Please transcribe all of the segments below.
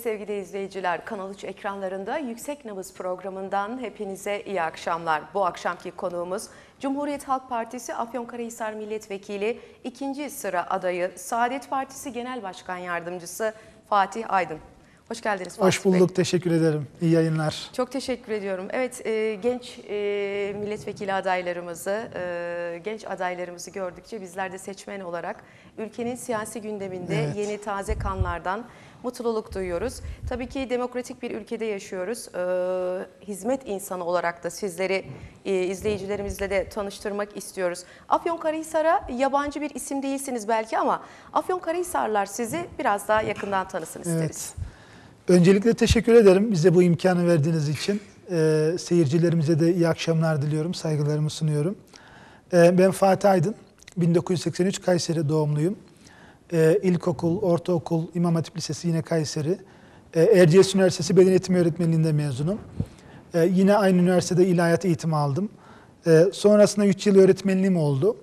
sevgili izleyiciler, Kanal 3 ekranlarında Yüksek Nabız programından hepinize iyi akşamlar. Bu akşamki konuğumuz Cumhuriyet Halk Partisi Afyonkarahisar Milletvekili 2. sıra adayı, Saadet Partisi Genel Başkan Yardımcısı Fatih Aydın. Hoş geldiniz Fatih Bey. Hoş bulduk, teşekkür ederim. İyi yayınlar. Çok teşekkür ediyorum. Evet, genç milletvekili adaylarımızı, genç adaylarımızı gördükçe bizler de seçmen olarak ülkenin siyasi gündeminde yeni taze kanlardan mutluluk duyuyoruz. Tabii ki demokratik bir ülkede yaşıyoruz. Hizmet insanı olarak da sizleri izleyicilerimizle de tanıştırmak istiyoruz. Afyonkarahisar'a yabancı bir isim değilsiniz belki ama Afyonkarahisarlar sizi biraz daha yakından tanısın isteriz. Öncelikle teşekkür ederim bize bu imkanı verdiğiniz için. Seyircilerimize de iyi akşamlar diliyorum, saygılarımı sunuyorum. Ben Fatih Aydın, 1983 Kayseri doğumluyum. İlkokul, ortaokul, İmam Hatip Lisesi yine Kayseri. Erciyes Üniversitesi Beden Eğitimi Öğretmenliğinde mezunum. Yine aynı üniversitede ilahiyat eğitimi aldım. Sonrasında 3 yıl öğretmenliğim oldu.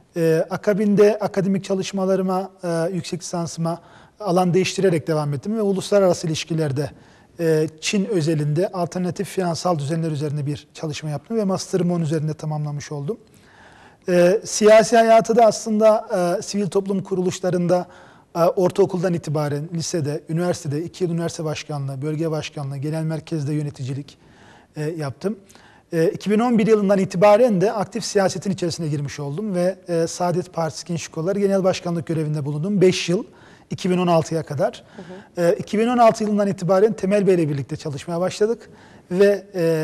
Akabinde akademik çalışmalarıma, yüksek lisansıma alan değiştirerek devam ettim ve uluslararası ilişkilerde Çin özelinde alternatif finansal düzenler üzerine bir çalışma yaptım ve master'ımı onun üzerinde tamamlamış oldum. Siyasi hayatı da aslında sivil toplum kuruluşlarında ortaokuldan itibaren lisede, üniversitede 2 yıl üniversite başkanlığı, bölge başkanlığı, genel merkezde yöneticilik yaptım. 2011 yılından itibaren de aktif siyasetin içerisine girmiş oldum ve Saadet Partisi Gençlik Kolları Genel Başkanlık görevinde bulundum 5 yıl. 2016'ya kadar. 2016 yılından itibaren Temel Bey ile birlikte çalışmaya başladık ve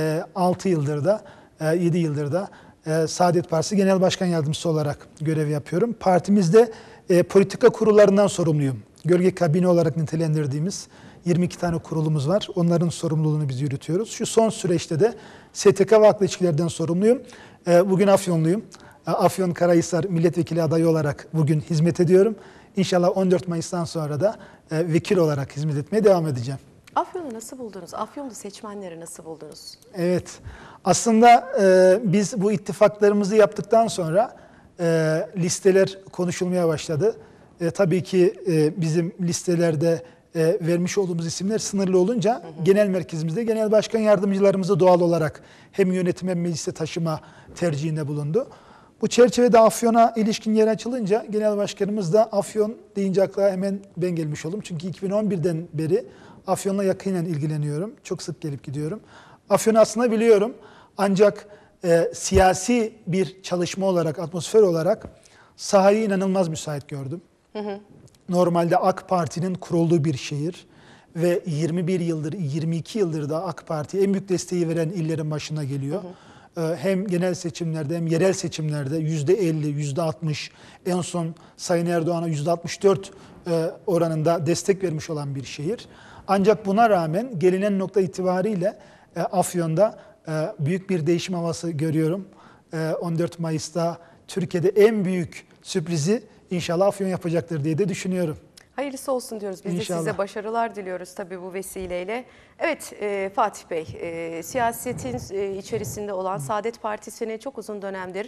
6 yıldır da 7 yıldır da Saadet Partisi Genel Başkan Yardımcısı olarak görev yapıyorum. Partimizde politika kurullarından sorumluyum. Gölge kabine olarak nitelendirdiğimiz 22 tane kurulumuz var. Onların sorumluluğunu biz yürütüyoruz. Şu son süreçte de STK ve halkla ilişkilerden sorumluyum. Bugün Afyonluyum. Afyonkarahisar milletvekili adayı olarak bugün hizmet ediyorum. İnşallah 14 Mayıs'tan sonra da vekil olarak hizmet etmeye devam edeceğim. Afyon'u nasıl buldunuz? Afyon'da seçmenleri nasıl buldunuz? Evet, aslında biz bu ittifaklarımızı yaptıktan sonra listeler konuşulmaya başladı. Tabii ki bizim listelerde vermiş olduğumuz isimler sınırlı olunca genel merkezimizde genel başkan yardımcılarımızı doğal olarak hem yönetim hem meclise taşıma tercihinde bulundu. Bu çerçevede Afyon'a ilişkin yer açılınca genel başkanımız da Afyon deyince akla hemen ben gelmiş oldum. Çünkü 2011'den beri Afyon'la yakinen ilgileniyorum. Çok sık gelip gidiyorum. Afyon'u aslında biliyorum. Ancak siyasi bir çalışma olarak, atmosfer olarak sahayı inanılmaz müsait gördüm. Normalde AK Parti'nin kurulduğu bir şehir ve 21 yıldır, 22 yıldır da AK Parti'ye en büyük desteği veren illerin başına geliyor. Hem genel seçimlerde hem yerel seçimlerde %50, %60, en son Sayın Erdoğan'a %64 oranında destek vermiş olan bir şehir. Ancak buna rağmen gelinen nokta itibariyle Afyon'da büyük bir değişim havası görüyorum. 14 Mayıs'ta Türkiye'de en büyük sürprizi inşallah Afyon yapacaktır diye de düşünüyorum. Hayırlısı olsun diyoruz. Biz İnşallah. de size başarılar diliyoruz tabii bu vesileyle. Evet Fatih Bey, siyasetin içerisinde olan Saadet Partisi'nin çok uzun dönemdir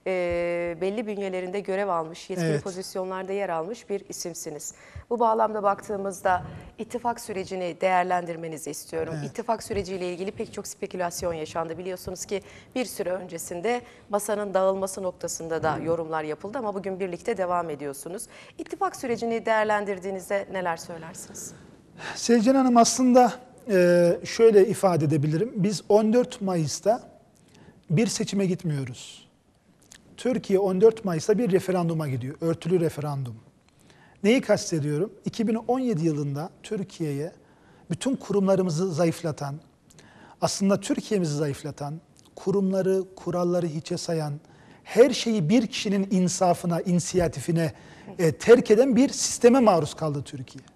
belli bünyelerinde görev almış, yetkili pozisyonlarda yer almış bir isimsiniz. Bu bağlamda baktığımızda ittifak sürecini değerlendirmenizi istiyorum. İttifak süreciyle ilgili pek çok spekülasyon yaşandı. Biliyorsunuz ki bir süre öncesinde masanın dağılması noktasında da yorumlar yapıldı ama bugün birlikte devam ediyorsunuz. İttifak sürecini değerlendirdiğinizde neler söylersiniz? Selcan Hanım, aslında şöyle ifade edebilirim. Biz 14 Mayıs'ta bir seçime gitmiyoruz. Türkiye 14 Mayıs'ta bir referanduma gidiyor. Örtülü referandum. Neyi kastediyorum? 2017 yılında Türkiye'ye bütün kurumlarımızı zayıflatan, aslında Türkiye'mizi zayıflatan, kurumları, kuralları hiçe sayan, her şeyi bir kişinin insafına, inisiyatifine terk eden bir sisteme maruz kaldı Türkiye.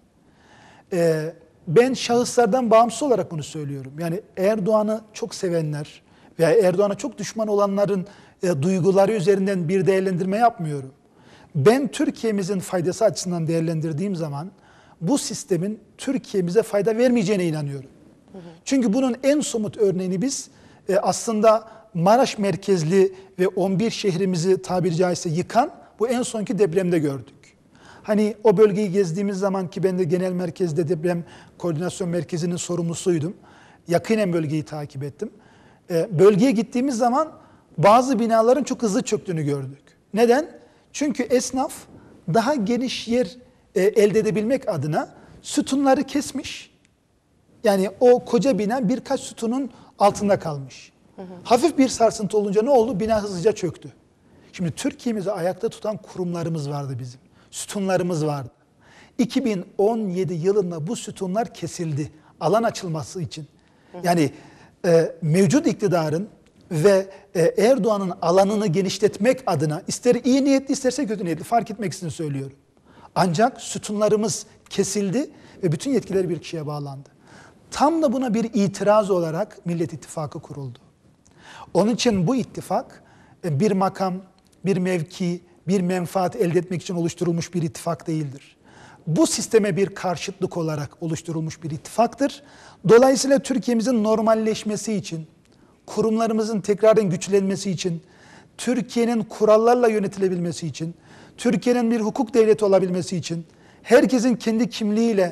Ben şahıslardan bağımsız olarak bunu söylüyorum. Yani Erdoğan'ı çok sevenler veya Erdoğan'a çok düşman olanların duyguları üzerinden bir değerlendirme yapmıyorum. Ben Türkiye'mizin faydası açısından değerlendirdiğim zaman bu sistemin Türkiye'mize fayda vermeyeceğine inanıyorum. Çünkü bunun en somut örneğini biz aslında Maraş merkezli ve 11 şehrimizi tabiri caizse yıkan bu en sonki depremde gördük. Hani o bölgeyi gezdiğimiz zaman ki ben de genel merkezde deprem koordinasyon merkezinin sorumlusuydum. Yakinen bölgeyi takip ettim. Bölgeye gittiğimiz zaman bazı binaların çok hızlı çöktüğünü gördük. Neden? Çünkü esnaf daha geniş yer elde edebilmek adına sütunları kesmiş. Yani o koca bina birkaç sütunun altında kalmış. Hafif bir sarsıntı olunca ne oldu? Bina hızlıca çöktü. Şimdi Türkiye'mizi ayakta tutan kurumlarımız vardı bizim. Sütunlarımız vardı. 2017 yılında bu sütunlar kesildi. Alan açılması için. Yani mevcut iktidarın ve Erdoğan'ın alanını genişletmek adına ister iyi niyetli isterse kötü niyetli fark etmek için söylüyorum. Ancak sütunlarımız kesildi ve bütün yetkiler bir kişiye bağlandı. Tam da buna bir itiraz olarak Millet İttifakı kuruldu. Onun için bu ittifak bir makam, bir mevki, bir menfaat elde etmek için oluşturulmuş bir ittifak değildir. Bu sisteme bir karşıtlık olarak oluşturulmuş bir ittifaktır. Dolayısıyla Türkiye'mizin normalleşmesi için, kurumlarımızın tekrardan güçlenmesi için, Türkiye'nin kurallarla yönetilebilmesi için, Türkiye'nin bir hukuk devleti olabilmesi için, herkesin kendi kimliğiyle,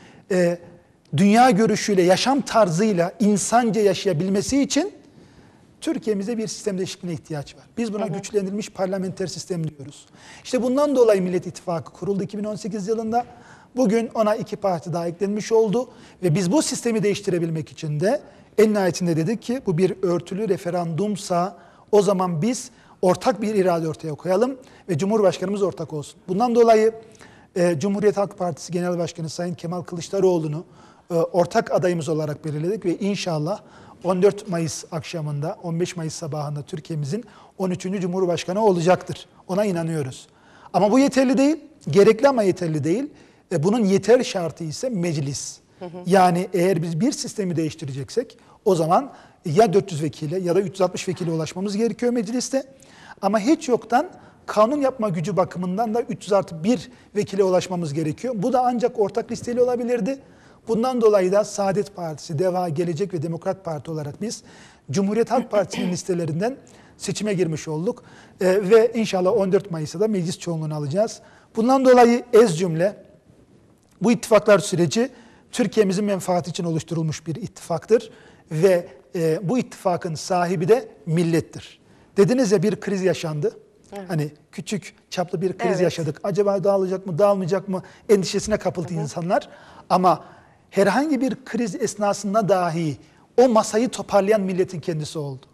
dünya görüşüyle, yaşam tarzıyla insanca yaşayabilmesi için Türkiye'mize bir sistem değişikliğine ihtiyaç var. Biz buna güçlendirilmiş parlamenter sistem diyoruz. İşte bundan dolayı Millet İttifakı kuruldu 2018 yılında. Bugün ona 2 parti daha eklenmiş oldu. Ve biz bu sistemi değiştirebilmek için de en nihayetinde dedik ki bu bir örtülü referandumsa o zaman biz ortak bir irade ortaya koyalım ve Cumhurbaşkanımız ortak olsun. Bundan dolayı Cumhuriyet Halk Partisi Genel Başkanı Sayın Kemal Kılıçdaroğlu'nu ortak adayımız olarak belirledik ve inşallah 14 Mayıs akşamında, 15 Mayıs sabahında Türkiye'mizin 13. Cumhurbaşkanı olacaktır. Ona inanıyoruz. Ama bu yeterli değil, gerekli ama yeterli değil. Bunun yeter şartı ise meclis. Yani eğer biz bir sistemi değiştireceksek o zaman ya 400 vekile ya da 360 vekile ulaşmamız gerekiyor mecliste. Ama hiç yoktan kanun yapma gücü bakımından da 300+1 vekile ulaşmamız gerekiyor. Bu da ancak ortak listeyle olabilirdi. Bundan dolayı da Saadet Partisi, DEVA, Gelecek ve Demokrat Parti olarak biz Cumhuriyet Halk Partisi'nin listelerinden seçime girmiş olduk. Ve inşallah 14 Mayıs'ta da meclis çoğunluğunu alacağız. Bundan dolayı ez cümle bu ittifaklar süreci Türkiye'mizin menfaati için oluşturulmuş bir ittifaktır. Ve bu ittifakın sahibi de millettir. Dediniz ya bir kriz yaşandı. Evet. Hani küçük çaplı bir kriz yaşadık. Acaba dağılacak mı, dağılmayacak mı endişesine kapıldı insanlar. Ama herhangi bir kriz esnasında dahi o masayı toparlayan milletin kendisi oldu.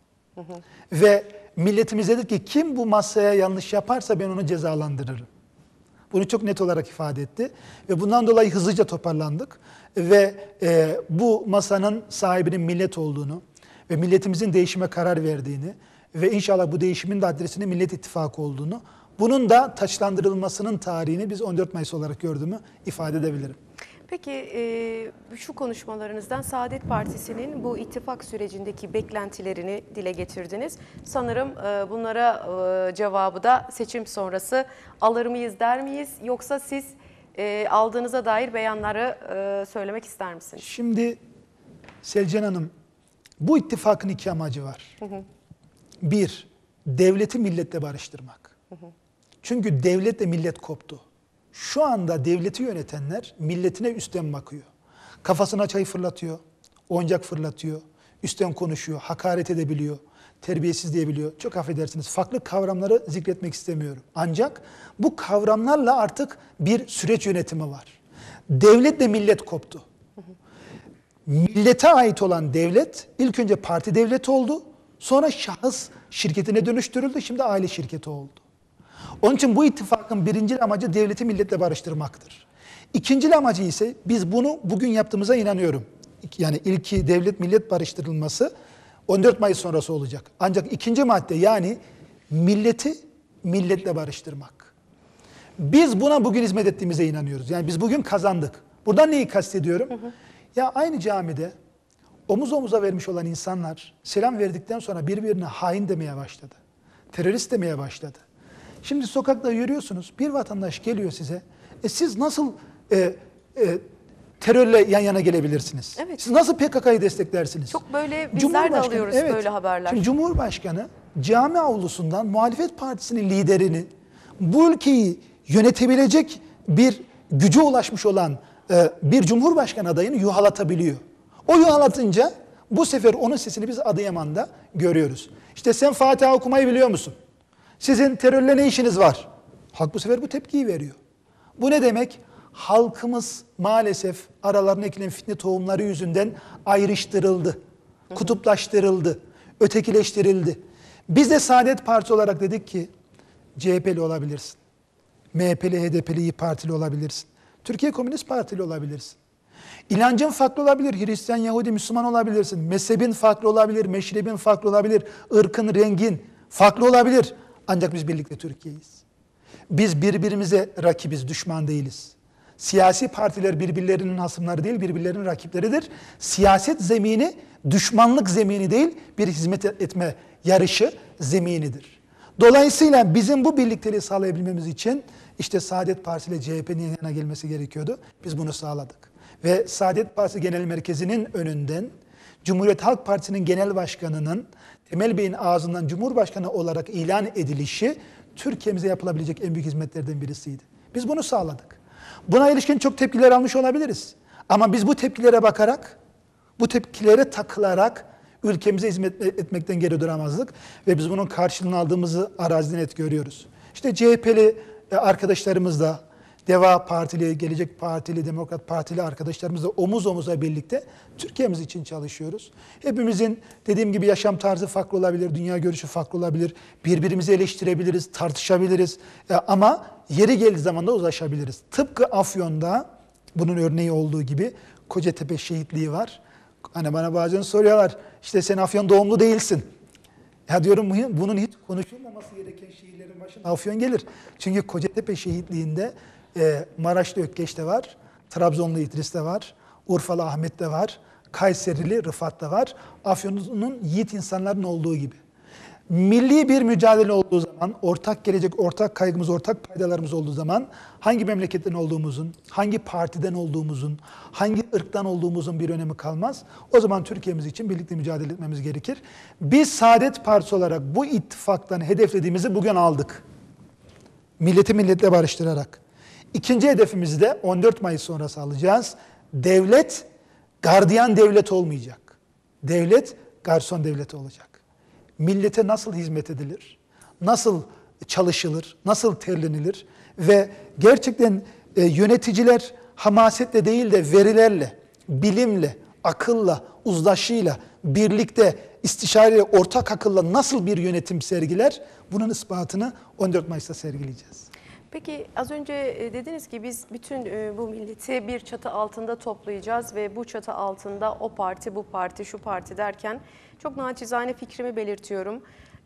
Ve milletimiz dedi ki kim bu masaya yanlış yaparsa ben onu cezalandırırım. Bunu çok net olarak ifade etti. Ve bundan dolayı hızlıca toparlandık. Ve bu masanın sahibinin millet olduğunu ve milletimizin değişime karar verdiğini ve inşallah bu değişimin de adresinin Millet İttifakı olduğunu, bunun da taçlandırılmasının tarihini biz 14 Mayıs olarak gördüğümü ifade edebilirim. Peki şu konuşmalarınızdan Saadet Partisi'nin bu ittifak sürecindeki beklentilerini dile getirdiniz. Sanırım bunlara cevabı da seçim sonrası alır mıyız der miyiz? Yoksa siz aldığınıza dair beyanları söylemek ister misiniz? Şimdi Selcan Hanım, bu ittifakın 2 amacı var. Bir, devleti milletle barıştırmak. Çünkü devletle millet koptu. Şu anda devleti yönetenler milletine üstten bakıyor. Kafasına çay fırlatıyor, oyuncak fırlatıyor, üstten konuşuyor, hakaret edebiliyor, terbiyesiz diyebiliyor. Çok affedersiniz, farklı kavramları zikretmek istemiyorum. Ancak bu kavramlarla artık bir süreç yönetimi var. Devletle millet koptu. Millete ait olan devlet ilk önce parti devleti oldu, sonra şahıs şirketine dönüştürüldü, şimdi aile şirketi oldu. Onun için bu ittifakın birinci amacı devleti milletle barıştırmaktır. İkinci amacı ise biz bunu bugün yaptığımıza inanıyorum. Yani ilki devlet millet barıştırılması 14 Mayıs sonrası olacak. Ancak ikinci madde yani milleti milletle barıştırmak. Biz buna bugün hizmet ettiğimize inanıyoruz. Yani biz bugün kazandık. Buradan neyi kastediyorum? Ya aynı camide omuz omuza vermiş olan insanlar selam verdikten sonra birbirine hain demeye başladı. Terörist demeye başladı. Şimdi sokakta yürüyorsunuz, bir vatandaş geliyor size. Siz nasıl terörle yan yana gelebilirsiniz? Evet. Siz nasıl PKK'yı desteklersiniz? Çok böyle bizler de alıyoruz böyle haberler. Şimdi Cumhurbaşkanı cami avlusundan muhalefet partisinin liderini bu ülkeyi yönetebilecek bir güce ulaşmış olan bir cumhurbaşkanı adayını yuhalatabiliyor. O yuhalatınca bu sefer onun sesini biz Adıyaman'da görüyoruz. İşte sen Fatiha okumayı biliyor musun? Sizin terörle ne işiniz var? Halk bu sefer bu tepkiyi veriyor. Bu ne demek? Halkımız maalesef aralarına ekilen fitne tohumları yüzünden ayrıştırıldı, kutuplaştırıldı, ötekileştirildi. Biz de Saadet Partisi olarak dedik ki CHP'li olabilirsin, MHP'li, HDP'li, İYİ Partili olabilirsin, Türkiye Komünist Partili olabilirsin. İnancın farklı olabilir, Hristiyan, Yahudi, Müslüman olabilirsin, mezhebin farklı olabilir, meşrebin farklı olabilir, ırkın, rengin farklı olabilir. Ancak biz birlikte Türkiye'yiz. Biz birbirimize rakibiz, düşman değiliz. Siyasi partiler birbirlerinin hasımları değil, birbirlerinin rakipleridir. Siyaset zemini düşmanlık zemini değil, bir hizmet etme yarışı zeminidir. Dolayısıyla bizim bu birlikteliği sağlayabilmemiz için işte Saadet Partisi ile CHP'nin yan yana gelmesi gerekiyordu. Biz bunu sağladık. Ve Saadet Partisi Genel Merkezi'nin önünden Cumhuriyet Halk Partisi'nin Genel Başkanı'nın Temel Bey'in ağzından Cumhurbaşkanı olarak ilan edilişi Türkiye'mize yapılabilecek en büyük hizmetlerden birisiydi. Biz bunu sağladık. Buna ilişkin çok tepkiler almış olabiliriz. Ama biz bu tepkilere bakarak, bu tepkilere takılarak ülkemize hizmet etmekten geri duramazdık. Ve biz bunun karşılığını aldığımızı araziden net görüyoruz. İşte CHP'li arkadaşlarımız da, Deva Partili, Gelecek Partili, Demokrat Partili arkadaşlarımızla omuz omuza birlikte Türkiye'miz için çalışıyoruz. Hepimizin dediğim gibi yaşam tarzı farklı olabilir, dünya görüşü farklı olabilir. Birbirimizi eleştirebiliriz, tartışabiliriz ama yeri geldiği zaman da uzlaşabiliriz. Tıpkı Afyon'da bunun örneği olduğu gibi Kocatepe şehitliği var. Hani bana bazen soruyorlar, işte sen Afyon doğumlu değilsin. Ya diyorum bunun hiç konuşulmaması gereken şehirlerin başına Afyon gelir. Çünkü Kocatepe şehitliğinde Maraşlı Ökkeş de var, Trabzonlu İdris de var, Urfalı Ahmet de var, Kayserili Rıfat da var. Afyon'un yiğit insanların olduğu gibi. Milli bir mücadele olduğu zaman, ortak gelecek, ortak kaygımız, ortak paydalarımız olduğu zaman hangi memleketten olduğumuzun, hangi partiden olduğumuzun, hangi ırktan olduğumuzun bir önemi kalmaz. O zaman Türkiye'miz için birlikte mücadele etmemiz gerekir. Biz Saadet Partisi olarak bu ittifaktan hedeflediğimizi bugün aldık. Milleti milletle barıştırarak. İkinci hedefimizi de 14 Mayıs sonrası alacağız. Devlet, gardiyan devlet olmayacak. Devlet, garson devleti olacak. Millete nasıl hizmet edilir, nasıl çalışılır, nasıl terlenilir ve gerçekten yöneticiler hamasetle değil de verilerle, bilimle, akılla, uzlaşıyla, birlikte, istişareyle, ortak akılla nasıl bir yönetim sergiler, bunun ispatını 14 Mayıs'ta sergileyeceğiz. Peki az önce dediniz ki biz bütün bu milleti bir çatı altında toplayacağız ve bu çatı altında o parti, bu parti, şu parti derken çok naçizane fikrimi belirtiyorum.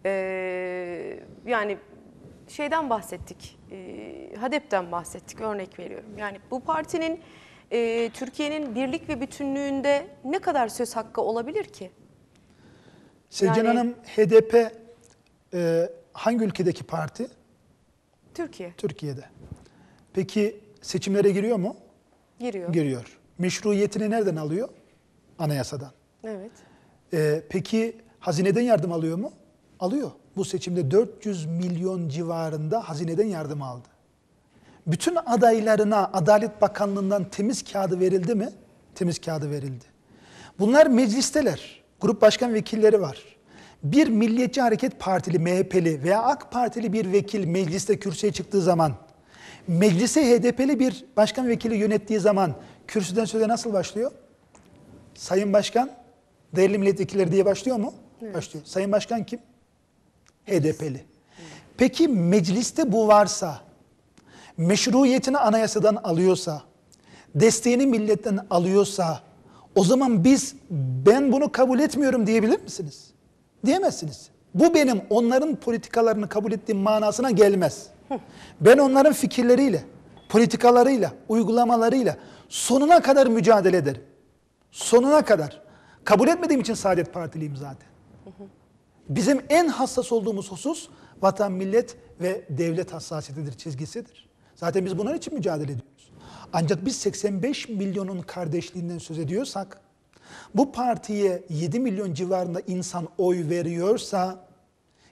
Yani şeyden bahsettik, HADEP'ten bahsettik, örnek veriyorum. Yani bu partinin Türkiye'nin birlik ve bütünlüğünde ne kadar söz hakkı olabilir ki? Sevcan Hanım, HDP hangi ülkedeki parti? Türkiye. Türkiye'de. Peki seçimlere giriyor mu? Giriyor. Giriyor. Meşruiyetini nereden alıyor? Anayasadan. Evet. Peki hazineden yardım alıyor mu? Alıyor. Bu seçimde 400 milyon civarında hazineden yardım aldı. Bütün adaylarına Adalet Bakanlığı'ndan temiz kağıdı verildi mi? Temiz kağıdı verildi. Bunlar meclisteler. Grup başkan vekilleri var. Bir Milliyetçi Hareket Partili, MHP'li veya AK Partili bir vekil mecliste kürsüye çıktığı zaman, meclise HDP'li bir başkan vekili yönettiği zaman kürsüden söze nasıl başlıyor? Sayın Başkan, değerli milletvekilleri diye başlıyor mu? Evet. Başlıyor. Sayın Başkan kim? HDP'li. Peki mecliste bu varsa, meşruiyetini anayasadan alıyorsa, desteğini milletten alıyorsa, o zaman ben bunu kabul etmiyorum diyebilir misiniz? Diyemezsiniz. Bu benim onların politikalarını kabul ettiğim manasına gelmez. Ben onların fikirleriyle, politikalarıyla, uygulamalarıyla sonuna kadar mücadele ederim. Sonuna kadar. Kabul etmediğim için Saadet Partiliyim zaten. Bizim en hassas olduğumuz husus vatan, millet ve devlet hassasiyetidir, çizgisidir. Zaten biz bunun için mücadele ediyoruz. Ancak biz 85 milyonun kardeşliğinden söz ediyorsak, bu partiye 7 milyon civarında insan oy veriyorsa,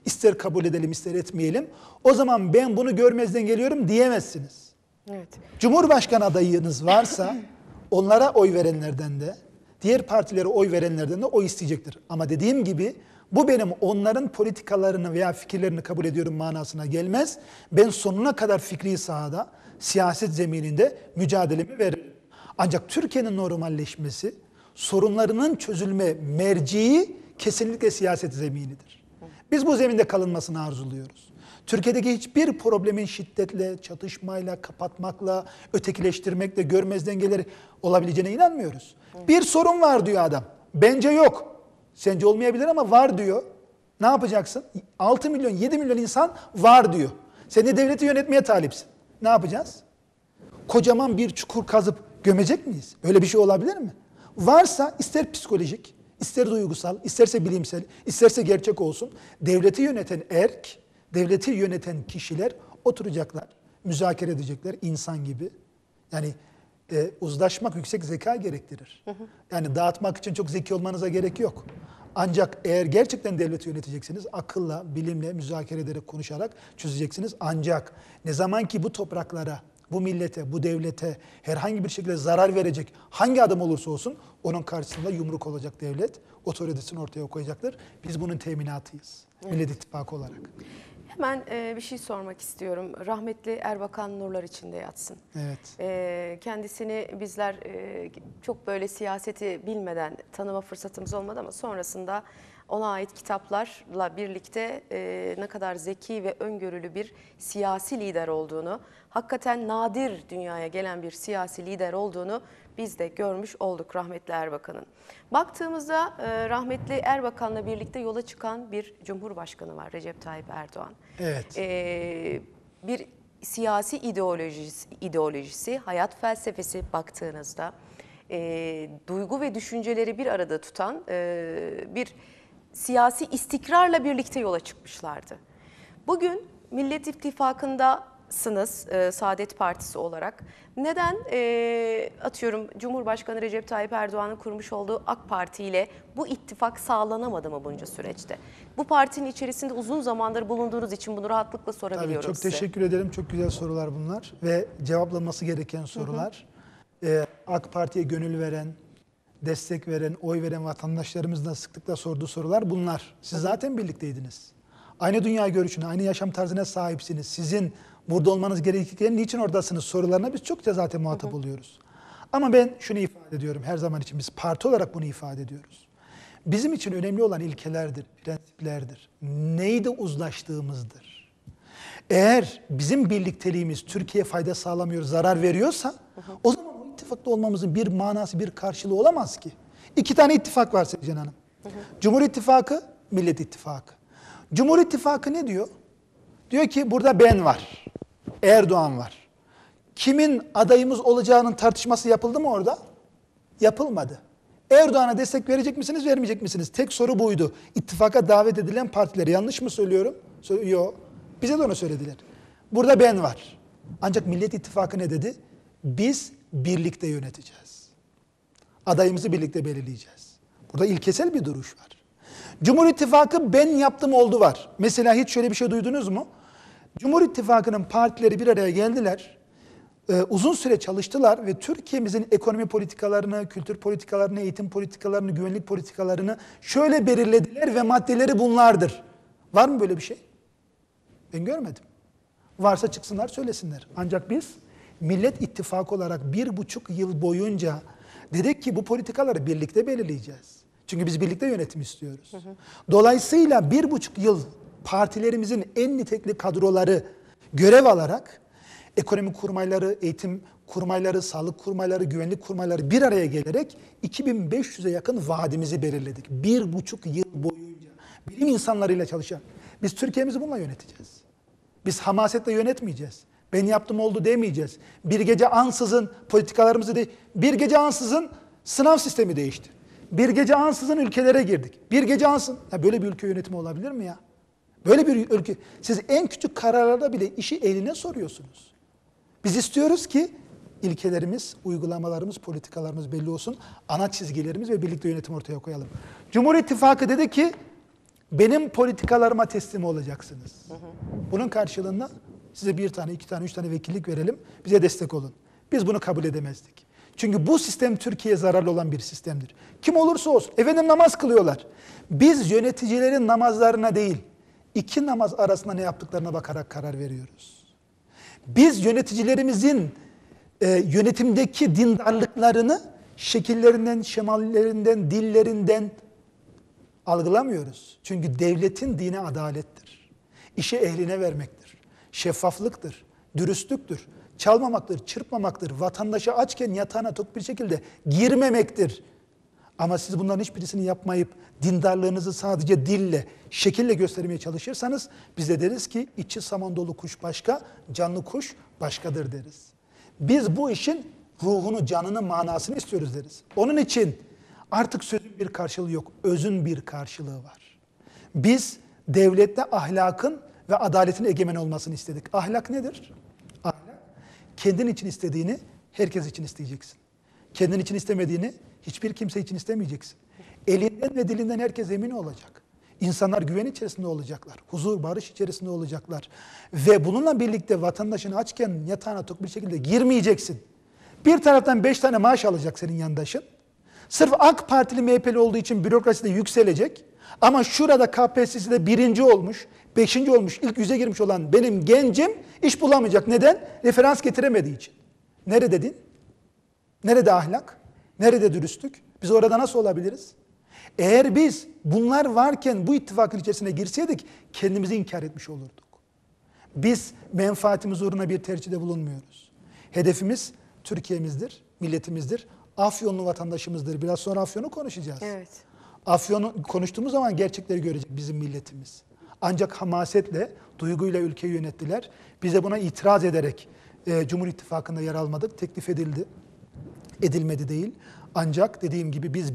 İster kabul edelim ister etmeyelim. O zaman ben bunu görmezden geliyorum diyemezsiniz. Evet. Cumhurbaşkanı adayınız varsa onlara oy verenlerden de, diğer partilere oy verenlerden de oy isteyecektir. Ama dediğim gibi bu benim onların politikalarını veya fikirlerini kabul ediyorum manasına gelmez. Ben sonuna kadar fikri sahada, siyaset zemininde mücadelemi veririm. Ancak Türkiye'nin normalleşmesi, sorunlarının çözülme merciği kesinlikle siyaset zeminidir. Biz bu zeminde kalınmasını arzuluyoruz. Türkiye'deki hiçbir problemin şiddetle, çatışmayla, kapatmakla, ötekileştirmekle, görmezden gelerek olabileceğine inanmıyoruz. Bir sorun var diyor adam. Bence yok. Sence olmayabilir ama var diyor. Ne yapacaksın? 6 milyon, 7 milyon insan var diyor. Sen de devleti yönetmeye talipsin. Ne yapacağız? Kocaman bir çukur kazıp gömecek miyiz? Öyle bir şey olabilir mi? Varsa ister psikolojik, ister duygusal, isterse bilimsel, isterse gerçek olsun. Devleti yöneten erk, devleti yöneten kişiler oturacaklar, müzakere edecekler insan gibi. Yani uzlaşmak yüksek zeka gerektirir. Yani dağıtmak için çok zeki olmanıza gerek yok. Ancak eğer gerçekten devleti yöneteceksiniz, akılla, bilimle, müzakere ederek, konuşarak çözeceksiniz. Ancak ne zaman ki bu topraklara, bu millete, bu devlete herhangi bir şekilde zarar verecek hangi adım olursa olsun onun karşısında yumruk olacak devlet, otoritesini ortaya koyacaktır. Biz bunun teminatıyız. Evet. Millet İttifakı olarak. Hemen bir şey sormak istiyorum. Rahmetli Erbakan nurlar içinde yatsın. Evet. Kendisini bizler çok böyle siyaseti bilmeden tanıma fırsatımız olmadı ama sonrasında ona ait kitaplarla birlikte ne kadar zeki ve öngörülü bir siyasi lider olduğunu, hakikaten nadir dünyaya gelen bir siyasi lider olduğunu biz de görmüş olduk rahmetli Erbakan'ın. Baktığımızda rahmetli Erbakan'la birlikte yola çıkan bir cumhurbaşkanı var, Recep Tayyip Erdoğan. Evet. Bir siyasi ideolojisi, hayat felsefesi baktığınızda duygu ve düşünceleri bir arada tutan bir siyasi istikrarla birlikte yola çıkmışlardı. Bugün Millet İttifakı'ndasınız Saadet Partisi olarak. Neden atıyorum Cumhurbaşkanı Recep Tayyip Erdoğan'ın kurmuş olduğu AK Parti ile bu ittifak sağlanamadı mı bunca süreçte? Bu partinin içerisinde uzun zamandır bulunduğunuz için bunu rahatlıkla sorabiliyorum Tabii, çok size. teşekkür ederim. Çok güzel sorular bunlar ve cevaplanması gereken sorular. AK Parti'ye gönül veren, destek veren, oy veren vatandaşlarımızın da sıklıkla sorduğu sorular bunlar. Siz zaten birlikteydiniz. Aynı dünya görüşüne, aynı yaşam tarzına sahipsiniz. Sizin burada olmanız gerekirken niçin oradasınız sorularına biz çokça zaten muhatap oluyoruz. Ama ben şunu ifade ediyorum her zaman için, biz parti olarak bunu ifade ediyoruz. Bizim için önemli olan ilkelerdir, prensiplerdir. Neyde uzlaştığımızdır. Eğer bizim birlikteliğimiz Türkiye'ye fayda sağlamıyor, zarar veriyorsa o zaman o ittifakta olmamızın bir manası, bir karşılığı olamaz ki. İki tane ittifak var Sevcan Hanım. Cumhur İttifakı, Millet İttifakı. Cumhur İttifakı ne diyor? Diyor ki burada ben var, Erdoğan var. Kimin adayımız olacağının tartışması yapıldı mı orada? Yapılmadı. Erdoğan'a destek verecek misiniz, vermeyecek misiniz? Tek soru buydu. İttifaka davet edilen partiler. Yanlış mı söylüyorum? Yok. Bize de onu söylediler. Burada ben var. Ancak Millet İttifakı ne dedi? Biz birlikte yöneteceğiz. Adayımızı birlikte belirleyeceğiz. Burada ilkesel bir duruş var. Cumhur İttifakı ben yaptım oldu var. Mesela hiç şöyle bir şey duydunuz mu? Cumhur İttifakı'nın partileri bir araya geldiler. Uzun süre çalıştılar ve Türkiye'mizin ekonomi politikalarını, kültür politikalarını, eğitim politikalarını, güvenlik politikalarını şöyle belirlediler ve maddeleri bunlardır. Var mı böyle bir şey? Ben görmedim. Varsa çıksınlar söylesinler. Ancak biz Millet İttifakı olarak 1,5 yıl boyunca dedik ki bu politikaları birlikte belirleyeceğiz. Çünkü biz birlikte yönetim istiyoruz. Dolayısıyla 1,5 yıl partilerimizin en nitelikli kadroları görev alarak ekonomi kurmayları, eğitim kurmayları, sağlık kurmayları, güvenlik kurmayları bir araya gelerek 2500'e yakın vaadimizi belirledik. 1,5 yıl boyunca bilim insanlarıyla çalışan. Biz Türkiye'mizi bununla yöneteceğiz. Biz hamasetle yönetmeyeceğiz. Ben yaptım oldu demeyeceğiz. Bir gece ansızın politikalarımızı bir gece ansızın sınav sistemi değişti. Bir gece ansızın ülkelere girdik. Bir gece ansızın. Ya böyle bir ülke yönetimi olabilir mi ya? Böyle bir ülke. Siz en küçük kararlarda bile işi eline soruyorsunuz. Biz istiyoruz ki ilkelerimiz, uygulamalarımız, politikalarımız belli olsun. Ana çizgilerimiz ve birlikte yönetim ortaya koyalım. Cumhur İttifakı dedi ki Benim politikalarıma teslim olacaksınız. Bunun karşılığında size 1 tane, 2 tane, 3 tane vekillik verelim, bize destek olun. Biz bunu kabul edemezdik. Çünkü bu sistem Türkiye'ye zararlı olan bir sistemdir. Kim olursa olsun, efendim namaz kılıyorlar. Biz yöneticilerin namazlarına değil, 2 namaz arasında ne yaptıklarına bakarak karar veriyoruz. Biz yöneticilerimizin yönetimdeki dindarlıklarını şekillerinden, şemallerinden, dillerinden algılamıyoruz. Çünkü devletin dini adalettir. İşi ehline vermektir. Şeffaflıktır, dürüstlüktür, çalmamaktır, çırpmamaktır, vatandaşa açken yatağına tok bir şekilde girmemektir. Ama siz bunların hiçbirisini yapmayıp dindarlığınızı sadece dille, şekille göstermeye çalışırsanız biz de deriz ki içi saman dolu kuş başka, canlı kuş başkadır deriz. Biz bu işin ruhunu, canını, manasını istiyoruz deriz. Onun için artık sözün bir karşılığı yok, özün bir karşılığı var. Biz devlette ahlakın ve adaletin egemen olmasını istedik. Ahlak nedir? Ahlak, kendin için istediğini herkes için isteyeceksin. Kendin için istemediğini hiçbir kimse için istemeyeceksin. Elinden ve dilinden herkes emin olacak. İnsanlar güven içerisinde olacaklar. Huzur, barış içerisinde olacaklar. Ve bununla birlikte vatandaşını açken yatağına tok bir şekilde girmeyeceksin. Bir taraftan 5 tane maaş alacak senin yandaşın. Sırf AK Partili MHP'li olduğu için bürokraside yükselecek. Ama şurada KPSS'de 1. olmuş, 5. olmuş, ilk 100'e girmiş olan benim gencim iş bulamayacak. Neden? Referans getiremediği için. Nerede din? Nerede ahlak? Nerede dürüstlük? Biz orada nasıl olabiliriz? Eğer biz bunlar varken bu ittifakın içerisine girseydik kendimizi inkar etmiş olurduk. Biz menfaatimiz uğruna bir tercihde bulunmuyoruz. Hedefimiz Türkiye'mizdir, milletimizdir. Afyonlu vatandaşımızdır. Biraz sonra Afyon'u konuşacağız. Evet. Afyon'u konuştuğumuz zaman gerçekleri görecek bizim milletimiz. Ancak hamasetle, duyguyla ülkeyi yönettiler. Bize buna itiraz ederek Cumhur İttifakı'nda yer almadık. Teklif edildi. Edilmedi değil. Ancak dediğim gibi biz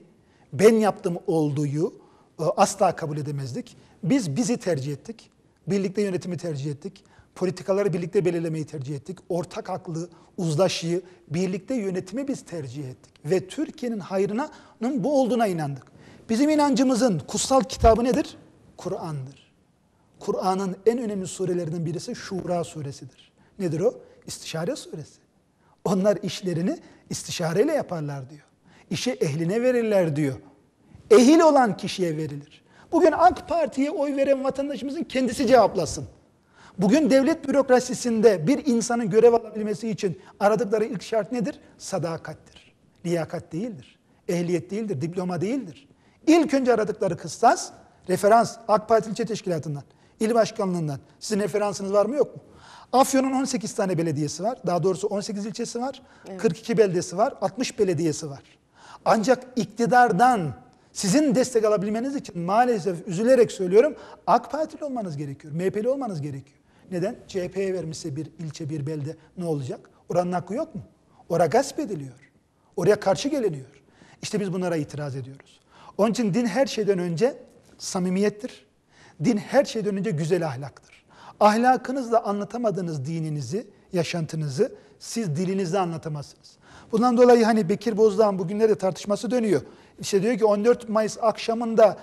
ben yaptım olduğu asla kabul edemezdik. Biz bizi tercih ettik. Birlikte yönetimi tercih ettik. Politikaları birlikte belirlemeyi tercih ettik. Ortak aklı, uzlaşıyı, birlikte yönetimi biz tercih ettik. Ve Türkiye'nin hayrının bu olduğuna inandık. Bizim inancımızın kutsal kitabı nedir? Kur'an'dır. Kur'an'ın en önemli surelerinden birisi Şura suresidir. Nedir o? İstişare suresi. Onlar işlerini istişareyle yaparlar diyor. İşi ehline verirler diyor. Ehil olan kişiye verilir. Bugün AK Parti'ye oy veren vatandaşımızın kendisi cevaplasın. Bugün devlet bürokrasisinde bir insanın görev alabilmesi için aradıkları ilk şart nedir? Sadakattir. Liyakat değildir. Ehliyet değildir. Diploma değildir. İlk önce aradıkları kıstas, referans AK Parti İlçe Teşkilatı'ndan, İl Başkanlığı'ndan. Sizin referansınız var mı yok mu? Afyon'un 18 tane belediyesi var. Daha doğrusu 18 ilçesi var. Evet. 42 beldesi var. 60 belediyesi var. Ancak iktidardan sizin destek alabilmeniz için maalesef üzülerek söylüyorum AK Partili olmanız gerekiyor. MHP'li olmanız gerekiyor. Neden? CHP'ye vermişse bir ilçe, bir belde ne olacak? Oranın hakkı yok mu? Oraya gasp ediliyor. Oraya karşı geliniyor. İşte biz bunlara itiraz ediyoruz. Onun için din her şeyden önce samimiyettir. Din her şeyden önce güzel ahlaktır. Ahlakınızla anlatamadığınız dininizi, yaşantınızı siz dilinizle anlatamazsınız. Bundan dolayı hani Bekir Bozdağ'ın bugünlerde tartışması dönüyor. İşte diyor ki 14 Mayıs akşamında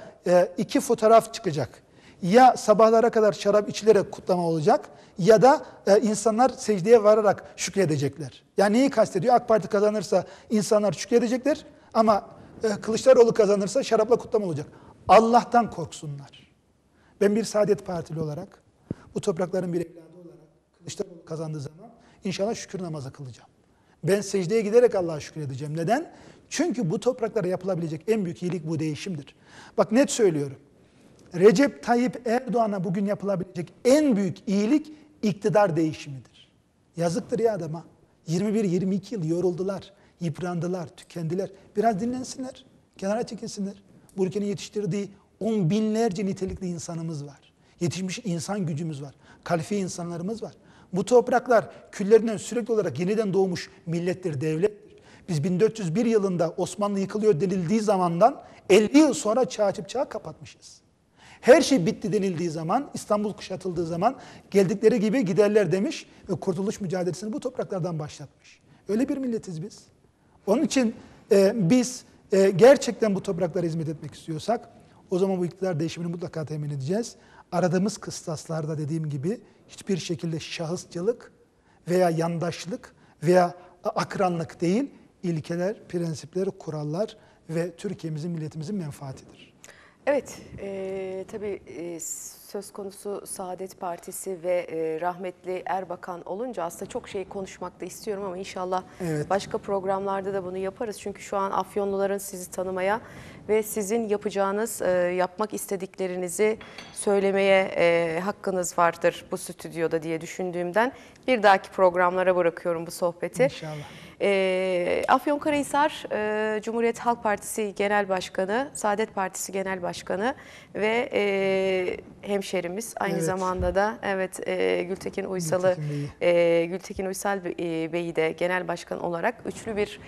2 fotoğraf çıkacak. Ya sabahlara kadar şarap içilerek kutlama olacak ya da insanlar secdeye vararak şükredecekler. Yani neyi kastediyor? AK Parti kazanırsa insanlar şükredecekler ama Kılıçdaroğlu kazanırsa şarapla kutlama olacak. Allah'tan korksunlar. Ben bir Saadet Partili olarak, bu toprakların bir evladı olarak Kılıçdaroğlu kazandığı zaman inşallah şükür namazı kılacağım. Ben secdeye giderek Allah'a şükredeceğim. Neden? Çünkü bu topraklara yapılabilecek en büyük iyilik bu değişimdir. Bak net söylüyorum. Recep Tayyip Erdoğan'a bugün yapılabilecek en büyük iyilik iktidar değişimidir. Yazıktır ya adama. 21-22 yıl yoruldular, yıprandılar, tükendiler. Biraz dinlensinler, kenara çekilsinler. Bu ülkenin yetiştirdiği 10 binlerce nitelikli insanımız var. Yetişmiş insan gücümüz var. Kalifiye insanlarımız var. Bu topraklar küllerinden sürekli olarak yeniden doğmuş millettir, devlettir. Biz 1401 yılında Osmanlı yıkılıyor denildiği zamandan 50 yıl sonra çağ açıp çağ kapatmışız. Her şey bitti denildiği zaman, İstanbul kuşatıldığı zaman geldikleri gibi giderler demiş ve kurtuluş mücadelesini bu topraklardan başlatmış. Öyle bir milletiz biz. Onun için biz gerçekten bu topraklara hizmet etmek istiyorsak O zaman bu iktidar değişimini mutlaka temin edeceğiz. Aradığımız kıstaslarda dediğim gibi hiçbir şekilde şahısçılık veya yandaşlık veya akranlık değil, ilkeler, prensipler, kurallar ve Türkiye'mizin, milletimizin menfaatidir. Evet, tabii söz konusu Saadet Partisi ve rahmetli Erbakan olunca aslında çok şey konuşmak da istiyorum ama inşallah başka programlarda da bunu yaparız. Çünkü şu an Afyonluların sizi tanımaya ve sizin yapacağınız, yapmak istediklerinizi söylemeye hakkınız vardır bu stüdyoda diye düşündüğümden bir dahaki programlara bırakıyorum bu sohbeti. İnşallah. Afyonkarahisar Cumhuriyet Halk Partisi Genel Başkanı, Saadet Partisi Genel Başkanı ve hemşerimiz aynı zamanda da Gültekin Uysal'ı Gültekin Uysal Bey'i de genel başkan olarak üçlü bir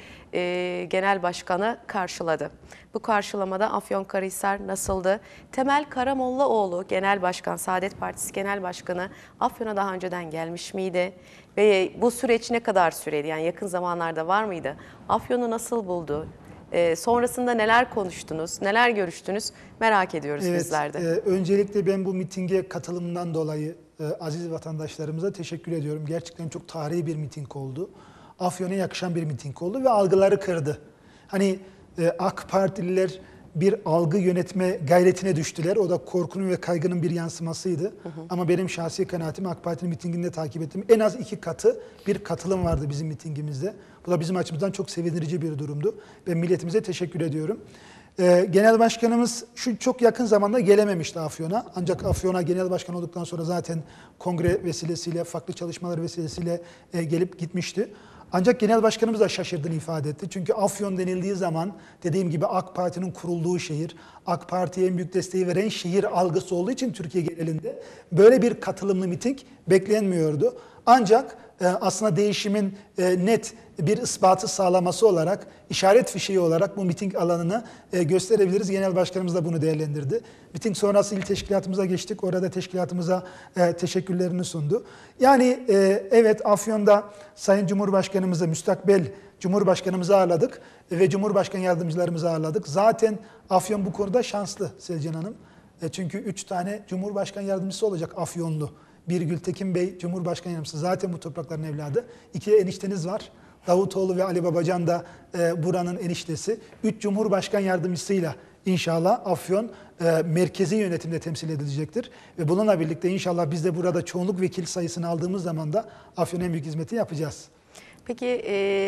genel başkanı karşıladı. Bu karşılamada Afyonkarahisar nasıldı? Temel Karamollaoğlu Genel Başkan, Saadet Partisi Genel Başkanı Afyon'a daha önceden gelmiş miydi? Ve bu süreç ne kadar süreli? Yani yakın zamanlarda var mıydı? Afyon'u nasıl buldu? Sonrasında neler konuştunuz, neler görüştünüz merak ediyoruz bizler de. Öncelikle ben bu mitinge katılımından dolayı aziz vatandaşlarımıza teşekkür ediyorum. Gerçekten çok tarihi bir miting oldu. Afyon'a yakışan bir miting oldu ve algıları kırdı. Hani AK Partililer bir algı yönetme gayretine düştüler. O da korkunun ve kaygının bir yansımasıydı. Ama benim şahsi kanaatim AK Parti'nin mitinginde takip ettim. En az 2 katı bir katılım vardı bizim mitingimizde. Bu da bizim açımızdan çok sevindirici bir durumdu. Ben milletimize teşekkür ediyorum. Genel Başkanımız çok yakın zamanda gelememişti Afyon'a. Ancak Afyon'a genel başkan olduktan sonra zaten kongre vesilesiyle, farklı çalışmalar vesilesiyle gelip gitmişti. Ancak genel başkanımız da şaşırdığını ifade etti. Çünkü Afyon denildiği zaman dediğim gibi AK Parti'nin kurulduğu şehir, AK Parti'ye en büyük desteği veren şehir algısı olduğu için Türkiye genelinde böyle bir katılımlı miting beklenmiyordu. Ancak aslında değişimin net bir ispatı sağlaması olarak, işaret fişeği olarak bu miting alanını gösterebiliriz. Genel Başkanımız da bunu değerlendirdi. Miting sonrası il teşkilatımıza geçtik. Orada teşkilatımıza teşekkürlerini sundu. Yani evet, Afyon'da Sayın Cumhurbaşkanımızı, müstakbel Cumhurbaşkanımızı ağırladık ve Cumhurbaşkanı yardımcılarımızı ağırladık. Zaten Afyon bu konuda şanslı Selcan Hanım. Çünkü 3 tane Cumhurbaşkanı yardımcısı olacak Afyonlu. Bir Gültekin Bey Cumhurbaşkanı yardımcısı, zaten bu toprakların evladı. 2 enişteniz var. Davutoğlu ve Ali Babacan da buranın eniştesi. 3 Cumhurbaşkanı yardımcısıyla inşallah Afyon merkezi yönetimde temsil edilecektir. Ve bununla birlikte inşallah biz de burada çoğunluk vekil sayısını aldığımız zaman da Afyon'a en büyük hizmeti yapacağız. Peki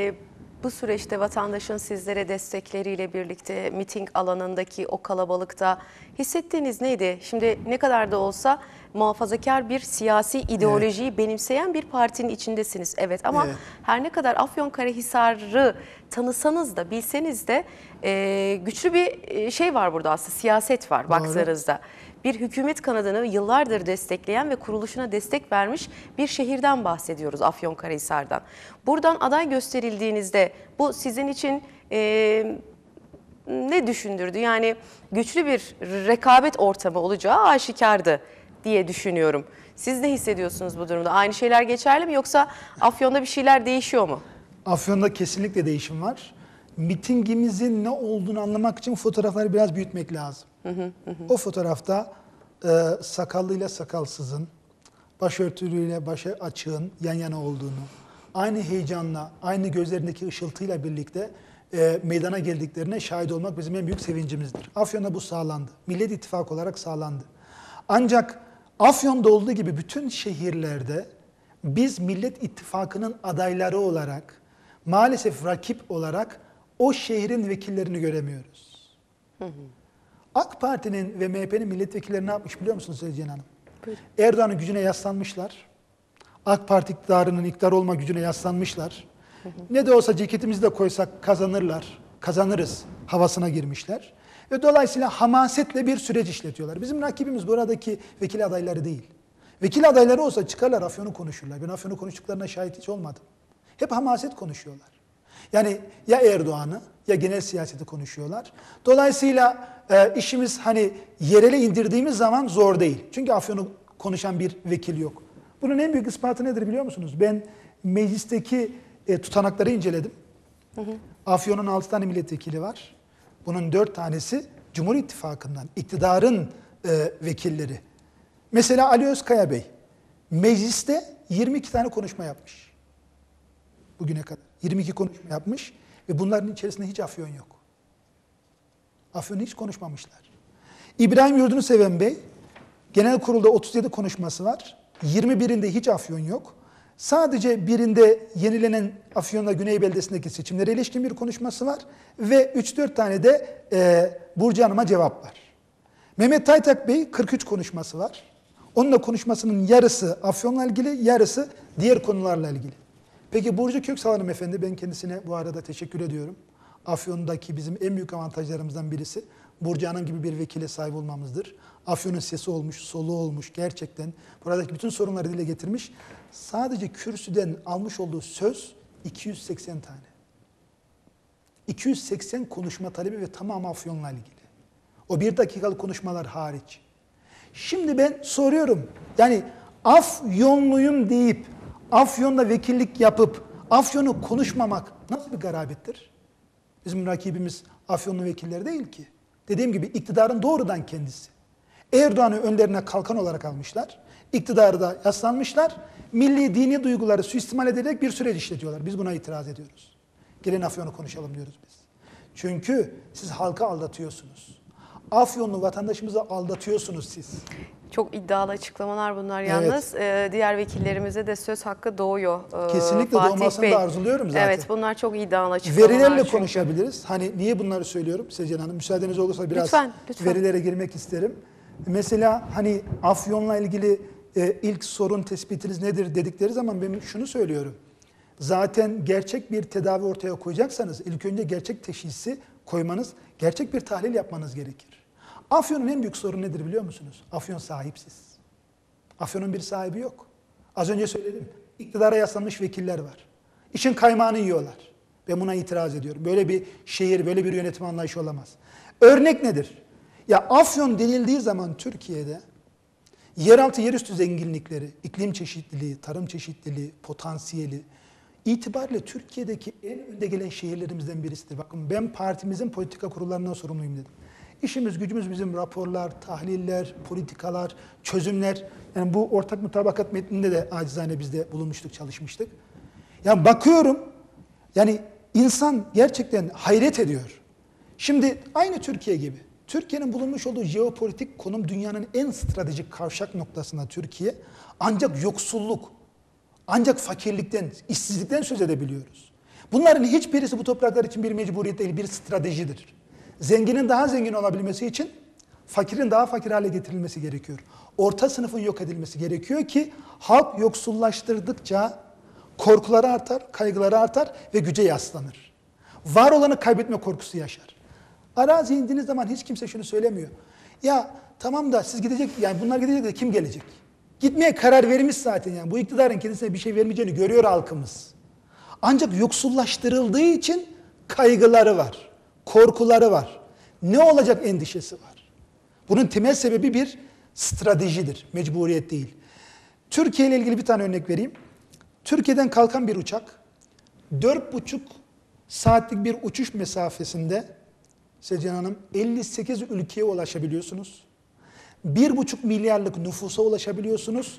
bu süreçte vatandaşın sizlere destekleriyle birlikte miting alanındaki o kalabalıkta hissettiğiniz neydi? Şimdi ne kadar da olsa muhafazakar bir siyasi ideolojiyi benimseyen bir partinin içindesiniz. Evet, ama her ne kadar Afyonkarahisar'ı tanısanız da bilseniz de güçlü bir şey var burada, aslında siyaset var baktığınızda. Bir hükümet kanadını yıllardır destekleyen ve kuruluşuna destek vermiş bir şehirden bahsediyoruz, Afyonkarahisar'dan. Buradan aday gösterildiğinizde bu sizin için ne düşündürdü? Yani güçlü bir rekabet ortamı olacağı aşikardı diye düşünüyorum. Siz ne hissediyorsunuz bu durumda? Aynı şeyler geçerli mi, yoksa Afyon'da bir şeyler değişiyor mu? Afyon'da kesinlikle değişim var. Mitingimizin ne olduğunu anlamak için fotoğrafları biraz büyütmek lazım. O fotoğrafta sakallıyla sakalsızın, başörtülüyle başı açığın yan yana olduğunu, aynı heyecanla, aynı gözlerindeki ışıltıyla birlikte meydana geldiklerine şahit olmak bizim en büyük sevincimizdir. Afyon'da bu sağlandı. Millet İttifakı olarak sağlandı. Ancak Afyon'da olduğu gibi bütün şehirlerde biz Millet İttifakı'nın adayları olarak, maalesef rakip olarak o şehrin vekillerini göremiyoruz. AK Parti'nin ve MHP'nin milletvekilleri ne yapmış biliyor musunuz Selcan Hanım? Erdoğan'ın gücüne yaslanmışlar. AK Parti iktidarının iktidar olma gücüne yaslanmışlar. Ne de olsa ceketimizi de koysak kazanırlar, kazanırız havasına girmişler. Ve dolayısıyla hamasetle bir süreç işletiyorlar. Bizim rakibimiz buradaki vekil adayları değil. Vekil adayları olsa çıkarlar Afyon'u konuşurlar. Ben Afyon'u konuştuklarına şahit hiç olmadım. Hep hamaset konuşuyorlar. Yani ya Erdoğan'ı ya genel siyaseti konuşuyorlar. Dolayısıyla işimiz hani yerele indirdiğimiz zaman zor değil. Çünkü Afyon'u konuşan bir vekil yok. Bunun en büyük ispatı nedir biliyor musunuz? Ben meclisteki tutanakları inceledim. Afyon'un 6 tane milletvekili var. Bunun 4 tanesi Cumhur İttifakı'ndan, iktidarın vekilleri. Mesela Ali Özkaya Bey mecliste 22 tane konuşma yapmış. Bugüne kadar 22 konuşma yapmış ve bunların içerisinde hiç Afyon yok. Afyon'u hiç konuşmamışlar. İbrahim Yurdunuseven Bey, genel kurulda 37 konuşması var. 21'inde hiç Afyon yok. Sadece birinde yenilenen Afyon'la Güney Beldesi'ndeki seçimlere ilişkin bir konuşması var. Ve 3-4 tane de Burcu Hanım'a cevap var. Mehmet Taytak Bey 43 konuşması var. Onunla konuşmasının yarısı Afyon'la ilgili, yarısı diğer konularla ilgili. Peki Burcu Köksal hanımefendi, ben kendisine bu arada teşekkür ediyorum. Afyon'daki bizim en büyük avantajlarımızdan birisi Burcu Hanım gibi bir vekile sahip olmamızdır. Afyon'un sesi olmuş, soluğu olmuş gerçekten. Buradaki bütün sorunları dile getirmiş. Sadece kürsüden almış olduğu söz 280 tane. 280 konuşma talebi ve tamamı Afyon'la ilgili. O 1 dakikalık konuşmalar hariç. Şimdi ben soruyorum, yani Afyonluyum deyip, Afyon'da vekillik yapıp, Afyon'u konuşmamak nasıl bir garabettir? Bizim rakibimiz Afyonlu vekiller değil ki. Dediğim gibi iktidarın doğrudan kendisi. Erdoğan'ı önlerine kalkan olarak almışlar. İktidarı da yaslanmışlar. Milli dini duyguları suistimal ederek bir süreç işletiyorlar. Biz buna itiraz ediyoruz. Gelin Afyon'u konuşalım diyoruz biz. Çünkü siz halka aldatıyorsunuz. Afyonlu vatandaşımızı aldatıyorsunuz siz. Çok iddialı açıklamalar bunlar yalnız. Evet. Diğer vekillerimize de söz hakkı doğuyor. Kesinlikle Fatih doğmasını Bey. da arzuluyorum zaten. Evet, bunlar çok iddialı açıklamalar. Verilerle çünkü. konuşabiliriz. Hani niye bunları söylüyorum Sezen Hanım? Müsaadeniz olursa biraz Lütfen. verilere girmek isterim. Mesela hani Afyon'la ilgili ilk sorun tespitiniz nedir dedikleri zaman ben şunu söylüyorum. Zaten gerçek bir tedavi ortaya koyacaksanız ilk önce gerçek teşhisi koymanız, gerçek bir tahlil yapmanız gerekir. Afyon'un en büyük sorunu nedir biliyor musunuz? Afyon sahipsiz. Afyon'un bir sahibi yok. Az önce söyledim. İktidara yaslanmış vekiller var. İşin kaymağını yiyorlar. Ben buna itiraz ediyorum. Böyle bir şehir, böyle bir yönetim anlayışı olamaz. Örnek nedir? Ya Afyon denildiği zaman Türkiye'de yeraltı yerüstü zenginlikleri, iklim çeşitliliği, tarım çeşitliliği, potansiyeli itibariyle Türkiye'deki en önde gelen şehirlerimizden birisidir. Bakın ben partimizin politika kurullarından sorumluyum dedim. İşimiz gücümüz bizim raporlar, tahliller, politikalar, çözümler. Yani bu ortak mutabakat metninde de acizane biz de bulunmuştuk, çalışmıştık. Yani bakıyorum, yani insan gerçekten hayret ediyor. Şimdi aynı Türkiye gibi. Türkiye'nin bulunmuş olduğu jeopolitik konum dünyanın en stratejik kavşak noktasında Türkiye. Ancak yoksulluk, ancak fakirlikten, işsizlikten söz edebiliyoruz. Bunların hiçbirisi bu topraklar için bir mecburiyet değil, bir stratejidir. Zenginin daha zengin olabilmesi için fakirin daha fakir hale getirilmesi gerekiyor. Orta sınıfın yok edilmesi gerekiyor ki halk yoksullaştırdıkça korkuları artar, kaygıları artar ve güce yaslanır. Var olanı kaybetme korkusu yaşar. Araziye indiğiniz zaman hiç kimse şunu söylemiyor. Ya tamam da siz gidecek, yani bunlar gidecek de kim gelecek? Gitmeye karar vermiş zaten yani. Bu iktidarın kendisine bir şey vermeyeceğini görüyor halkımız. Ancak yoksullaştırıldığı için kaygıları var, korkuları var. Ne olacak endişesi var. Bunun temel sebebi bir stratejidir, mecburiyet değil. Türkiye ile ilgili bir tane örnek vereyim. Türkiye'den kalkan bir uçak 4,5 saatlik bir uçuş mesafesinde Sezen Hanım 58 ülkeye ulaşabiliyorsunuz. 1,5 milyarlık nüfusa ulaşabiliyorsunuz.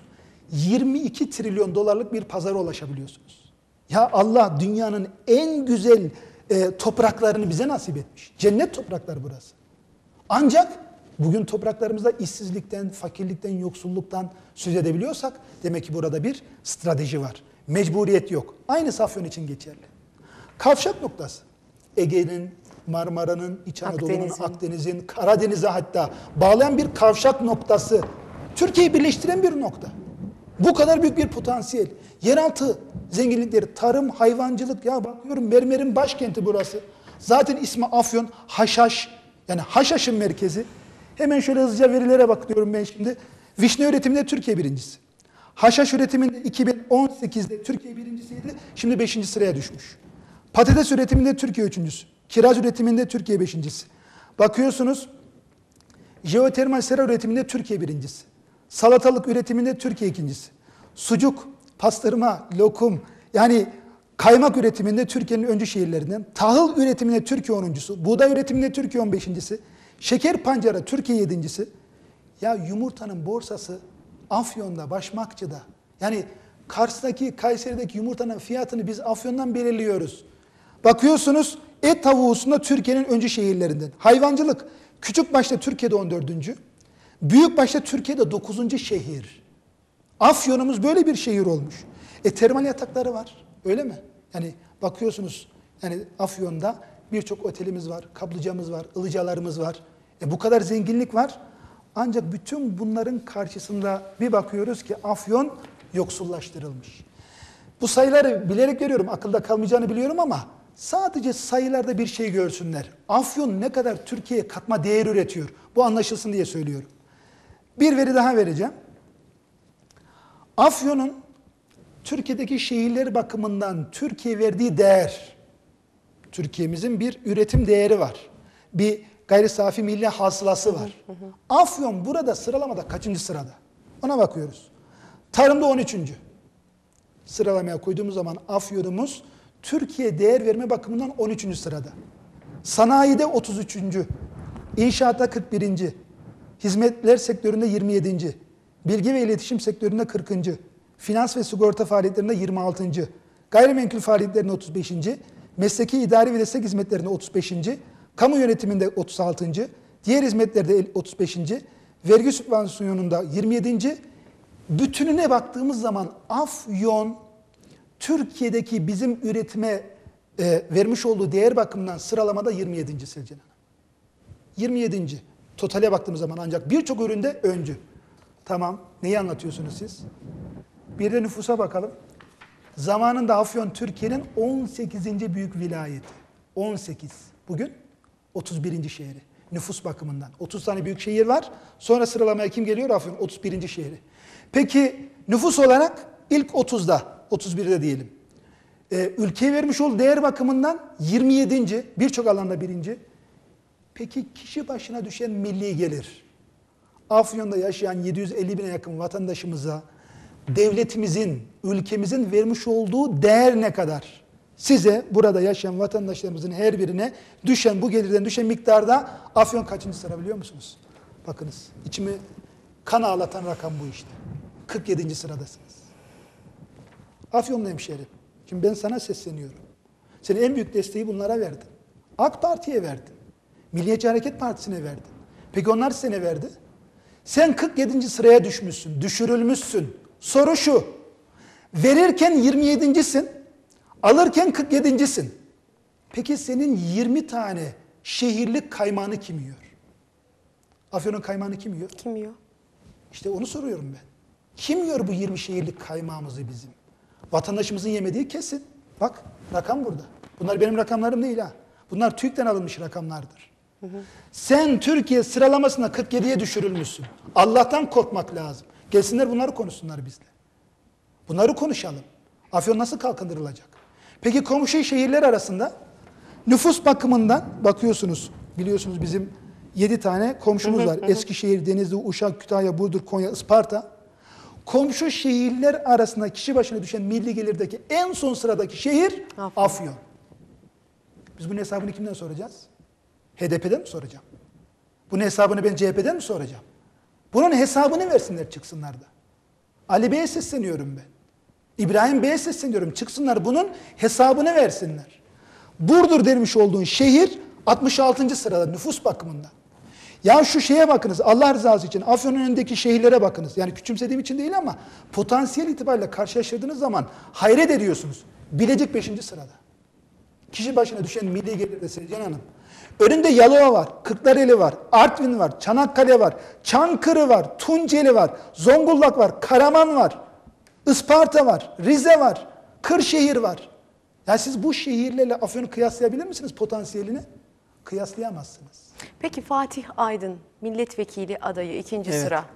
22 trilyon dolarlık bir pazara ulaşabiliyorsunuz. Ya Allah dünyanın en güzel topraklarını bize nasip etmiş. Cennet topraklar burası. Ancak bugün topraklarımızda işsizlikten, fakirlikten, yoksulluktan söz edebiliyorsak demek ki burada bir strateji var. Mecburiyet yok. Aynı Afyon için geçerli. Kavşak noktası. Ege'nin, Marmara'nın, İç Anadolu'nun, Akdeniz'in, Karadeniz'e hatta bağlayan bir kavşak noktası. Türkiye'yi birleştiren bir nokta. Bu kadar büyük bir potansiyel. Yeraltı zenginlikleri, tarım, hayvancılık. Ya bakıyorum mermerin başkenti burası. Zaten ismi Afyon, Haşhaş. Yani Haşhaş'ın merkezi. Hemen şöyle hızlıca verilere bakıyorum ben şimdi. Vişne üretiminde Türkiye birincisi. Haşhaş üretiminde 2018'de Türkiye birincisiydi. Şimdi 5. sıraya düşmüş. Patates üretiminde Türkiye 3.'sü. Kiraz üretiminde Türkiye 5.'si. Bakıyorsunuz jeotermal sera üretiminde Türkiye birincisi. Salatalık üretiminde Türkiye 2.'si. Sucuk, pastırma, lokum yani kaymak üretiminde Türkiye'nin öncü şehirlerinden. Tahıl üretiminde Türkiye 10.'su. Buğday üretiminde Türkiye 15.'si. Şeker pancarı Türkiye 7.'si. Ya yumurtanın borsası Afyon'da, Başmakçı'da. Yani Kars'taki, Kayseri'deki yumurtanın fiyatını biz Afyon'dan belirliyoruz. Bakıyorsunuz et tavuğusunda Türkiye'nin öncü şehirlerinden. Hayvancılık küçükbaşta Türkiye'de 14. Büyükbaşta Türkiye'de 9. şehir. Afyon'umuz böyle bir şehir olmuş. Termal yatakları var. Öyle mi? Yani bakıyorsunuz yani Afyon'da birçok otelimiz var, kaplıcamız var, ılıcalarımız var. Bu kadar zenginlik var. Ancak bütün bunların karşısında bir bakıyoruz ki Afyon yoksullaştırılmış. Bu sayıları bilerek görüyorum, akılda kalmayacağını biliyorum ama sadece sayılarda bir şey görsünler. Afyon ne kadar Türkiye'ye katma değer üretiyor. Bu anlaşılsın diye söylüyorum. Bir veri daha vereceğim. Afyon'un Türkiye'deki şehirler bakımından Türkiye verdiği değer, Türkiye'mizin bir üretim değeri var. Bir gayri safi milli hasılası var. Afyon burada sıralamada kaçıncı sırada? Ona bakıyoruz. Tarımda 13. Sıralamaya koyduğumuz zaman Afyon'umuz Türkiye değer verme bakımından 13. sırada. Sanayide 33. İnşaatta 41. Hizmetler sektöründe 27. Bilgi ve iletişim sektöründe 40. Finans ve sigorta faaliyetlerinde 26. Gayrimenkul faaliyetlerinde 35. Mesleki idari ve destek hizmetlerinde 35. Kamu yönetiminde 36. Diğer hizmetlerde 35. Vergi sübvansiyonunda 27. Bütününe baktığımız zaman Afyon Türkiye'deki bizim üretime vermiş olduğu değer bakımından sıralamada 27. Selcan Hanım. 27. Totale baktığımız zaman ancak birçok üründe öncü. Tamam. Neyi anlatıyorsunuz siz? Bir de nüfusa bakalım. Zamanında Afyon Türkiye'nin 18. büyük vilayeti. 18. Bugün 31. şehri. Nüfus bakımından. 30 tane büyük şehir var. Sonra sıralamaya kim geliyor? Afyon 31. şehri. Peki nüfus olarak ilk 30'da, 31'de diyelim. Ülkeye vermiş olduğu değer bakımından 27. Birçok alanda birinci. Peki kişi başına düşen milli gelir. Afyon'da yaşayan 750 bine yakın vatandaşımıza devletimizin, ülkemizin vermiş olduğu değer ne kadar? Size burada yaşayan vatandaşlarımızın her birine düşen, bu gelirden düşen miktarda Afyon kaçıncı sıra biliyor musunuz? Bakınız, içimi kan ağlatan rakam bu işte. 47. sıradasınız. Afyonlu hemşerim, şimdi ben sana sesleniyorum. Senin en büyük desteği bunlara verdin. AK Parti'ye verdin. Milliyetçi Hareket Partisi'ne verdin. Peki onlar size ne verdi? Sen 47. sıraya düşmüşsün, düşürülmüşsün. Soru şu, verirken 27.'sin, alırken 47.'sin. Peki senin 20 tane şehirlik kaymağını kim yiyor? Afyon'un kaymağını kim yiyor? Kim yiyor? İşte onu soruyorum ben. Kim yiyor bu 20 şehirlik kaymağımızı bizim? Vatandaşımızın yemediği kesin. Bak rakam burada. Bunlar benim rakamlarım değil ha. Bunlar TÜİK'ten alınmış rakamlardır. Sen Türkiye sıralamasında 47'ye düşürülmüşsün. Allah'tan korkmak lazım. Gelsinler bunları konuşsunlar bizle. Bunları konuşalım. Afyon nasıl kalkındırılacak? Peki komşu şehirler arasında nüfus bakımından bakıyorsunuz. Biliyorsunuz bizim 7 tane komşumuz var. Eskişehir, Denizli, Uşak, Kütahya, Burdur, Konya, Isparta. Komşu şehirler arasında kişi başına düşen milli gelirdeki en son sıradaki şehir Afyon. Biz bunun hesabını kimden soracağız? HDP'den mi soracağım? Bunun hesabını ben CHP'den mi soracağım? Bunun hesabını versinler çıksınlar da. Ali Bey'e sesleniyorum ben. İbrahim Bey'e sesleniyorum. Çıksınlar bunun hesabını versinler. Burdur demiş olduğun şehir 66. sırada nüfus bakımından. Ya şu şeye bakınız Allah rızası için Afyon'un önündeki şehirlere bakınız. Yani küçümsediğim için değil ama potansiyel itibariyle karşılaştırdığınız zaman hayret ediyorsunuz. Bilecik 5. sırada. Kişi başına düşen milli gelirde Selcan Hanım. Önünde Yalova var, Kırklareli var, Artvin var, Çanakkale var, Çankırı var, Tunceli var, Zonguldak var, Karaman var, Isparta var, Rize var, Kırşehir var. Ya siz bu şehirlerle Afyon'u kıyaslayabilir misiniz potansiyelini? Kıyaslayamazsınız. Peki Fatih Aydın milletvekili adayı 2. Evet. sıra.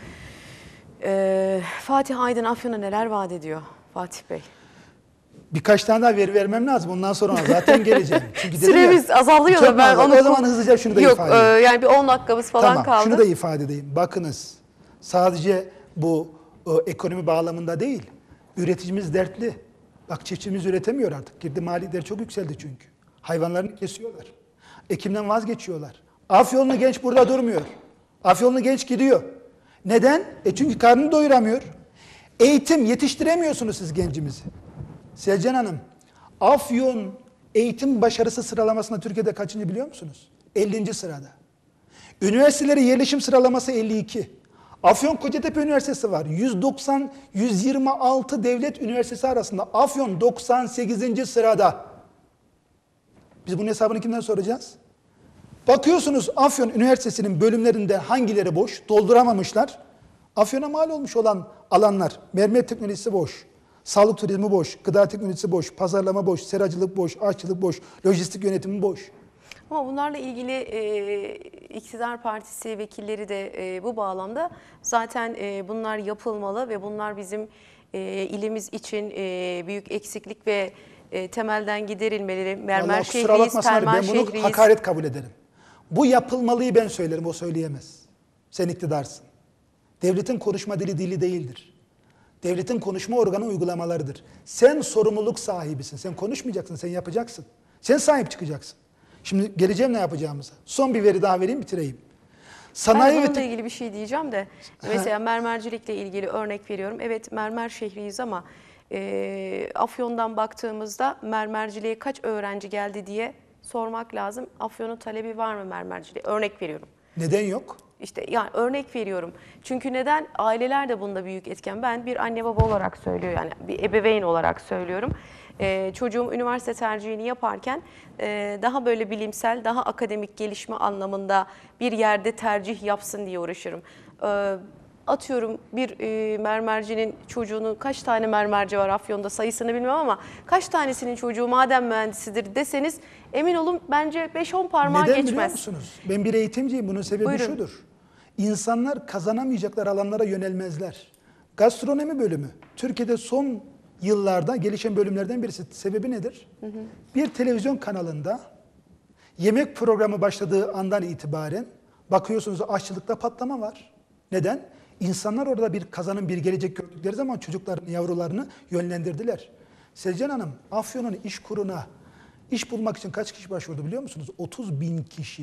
Fatih Aydın Afyon'a neler vaat ediyor Fatih Bey? Birkaç tane daha veri vermem lazım. Ondan sonra zaten geleceğim. Çünkü dedim Süremiz azalıyor da ben onu... O zaman hızlıca şunu da ifade edeyim. Yok yani bir 10 dakikamız falan Tamam, kaldı. şunu da ifade edeyim. Bakınız sadece bu ekonomi bağlamında değil. Üreticimiz dertli. Bak çiftçimiz üretemiyor artık. Girdi maliyetleri çok yükseldi çünkü. Hayvanlarını kesiyorlar. Ekimden vazgeçiyorlar. Afyonlu genç burada durmuyor. Afyonlu genç gidiyor. Neden? Çünkü karnını doyuramıyor. Eğitim yetiştiremiyorsunuz siz gencimizi. Selcan Hanım, Afyon eğitim başarısı sıralamasında Türkiye'de kaçıncı biliyor musunuz? 50. sırada. Üniversiteleri yerleşim sıralaması 52. Afyon Kocatepe Üniversitesi var. 126 devlet üniversitesi arasında Afyon 98. sırada. Biz bunun hesabını kimden soracağız? Bakıyorsunuz Afyon Üniversitesi'nin bölümlerinde hangileri boş, dolduramamışlar. Afyon'a mal olmuş olan alanlar, mermer teknolojisi boş, sağlık turizmi boş, gıda teknolojisi boş, pazarlama boş, seracılık boş, aşçılık boş, lojistik yönetimi boş. Ama bunlarla ilgili iktidar partisi vekilleri de bu bağlamda zaten bunlar yapılmalı ve bunlar bizim ilimiz için büyük eksiklik ve temelden giderilmeleri. Mermer Vallahi kusura şehriyiz, bakmasınlar, termal ben bunu şehriyiz. hakaret kabul ederim. Bu yapılmalıyı ben söylerim, o söyleyemez. Sen iktidarsın. Devletin konuşma dili değildir. Devletin konuşma organı uygulamalarıdır. Sen sorumluluk sahibisin. Sen konuşmayacaksın, sen yapacaksın. Sen sahip çıkacaksın. Şimdi geleceğim ne yapacağımıza. Son bir veri daha vereyim, bitireyim. Sanayi Ben ve bununla ilgili bir şey diyeceğim de mesela mermercilikle ilgili örnek veriyorum. Evet, mermer şehriyiz ama Afyon'dan baktığımızda mermerciliğe kaç öğrenci geldi diye sormak lazım. Afyon'un talebi var mı mermerciliğe? Örnek veriyorum. Neden yok? İşte yani örnek veriyorum. Çünkü neden? Aileler de bunda büyük etken. Ben bir anne baba olarak söylüyorum, yani bir ebeveyn olarak söylüyorum. Çocuğum üniversite tercihini yaparken daha böyle bilimsel, daha akademik gelişme anlamında bir yerde tercih yapsın diye uğraşırım. Atıyorum bir mermercinin çocuğunun, kaç tane mermerci var Afyon'da sayısını bilmem ama kaç tanesinin çocuğu maden mühendisidir deseniz emin olun bence 5-10 parmağı Neden geçmez. biliyor musunuz? Ben bir eğitimciyim. Bunun sebebi Buyurun. şudur. İnsanlar kazanamayacakları alanlara yönelmezler. Gastronomi bölümü Türkiye'de son yıllarda gelişen bölümlerden birisi. Sebebi nedir? Bir televizyon kanalında yemek programı başladığı andan itibaren bakıyorsunuz aşçılıkta patlama var. Neden? İnsanlar orada bir kazanım, bir gelecek gördükleri zaman çocuklarını, yavrularını yönlendirdiler. Selcan Hanım, Afyon'un iş kuruna iş bulmak için kaç kişi başvurdu biliyor musunuz? 30.000 kişi.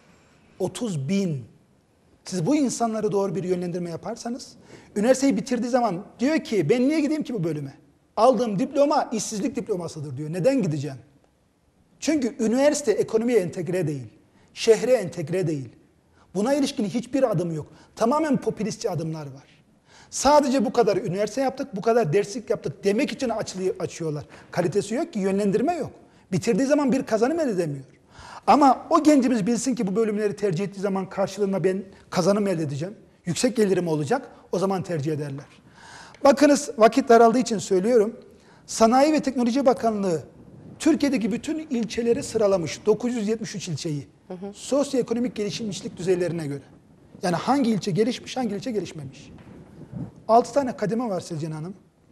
30.000. Siz bu insanları doğru bir yönlendirme yaparsanız, üniversiteyi bitirdiği zaman diyor ki ben niye gideyim ki bu bölüme? Aldığım diploma işsizlik diplomasıdır diyor. Neden gideceğim? Çünkü üniversite ekonomiye entegre değil. Şehre entegre değil. Buna ilişkin hiçbir adım yok. Tamamen popülistçi adımlar var. Sadece bu kadar üniversite yaptık, bu kadar derslik yaptık demek için açıyorlar. Kalitesi yok ki, yönlendirme yok. Bitirdiği zaman bir kazanım elde edemiyor. Ama o gencimiz bilsin ki bu bölümleri tercih ettiği zaman karşılığında ben kazanım elde edeceğim. Yüksek gelirim olacak, o zaman tercih ederler. Bakınız, vakit daraldığı için söylüyorum. Sanayi ve Teknoloji Bakanlığı Türkiye'deki bütün ilçeleri sıralamış. 973 ilçeyi. Sosyoekonomik gelişmişlik düzeylerine göre. Yani hangi ilçe gelişmiş, hangi ilçe gelişmemiş. 6 tane kademe var Selcan Hanım.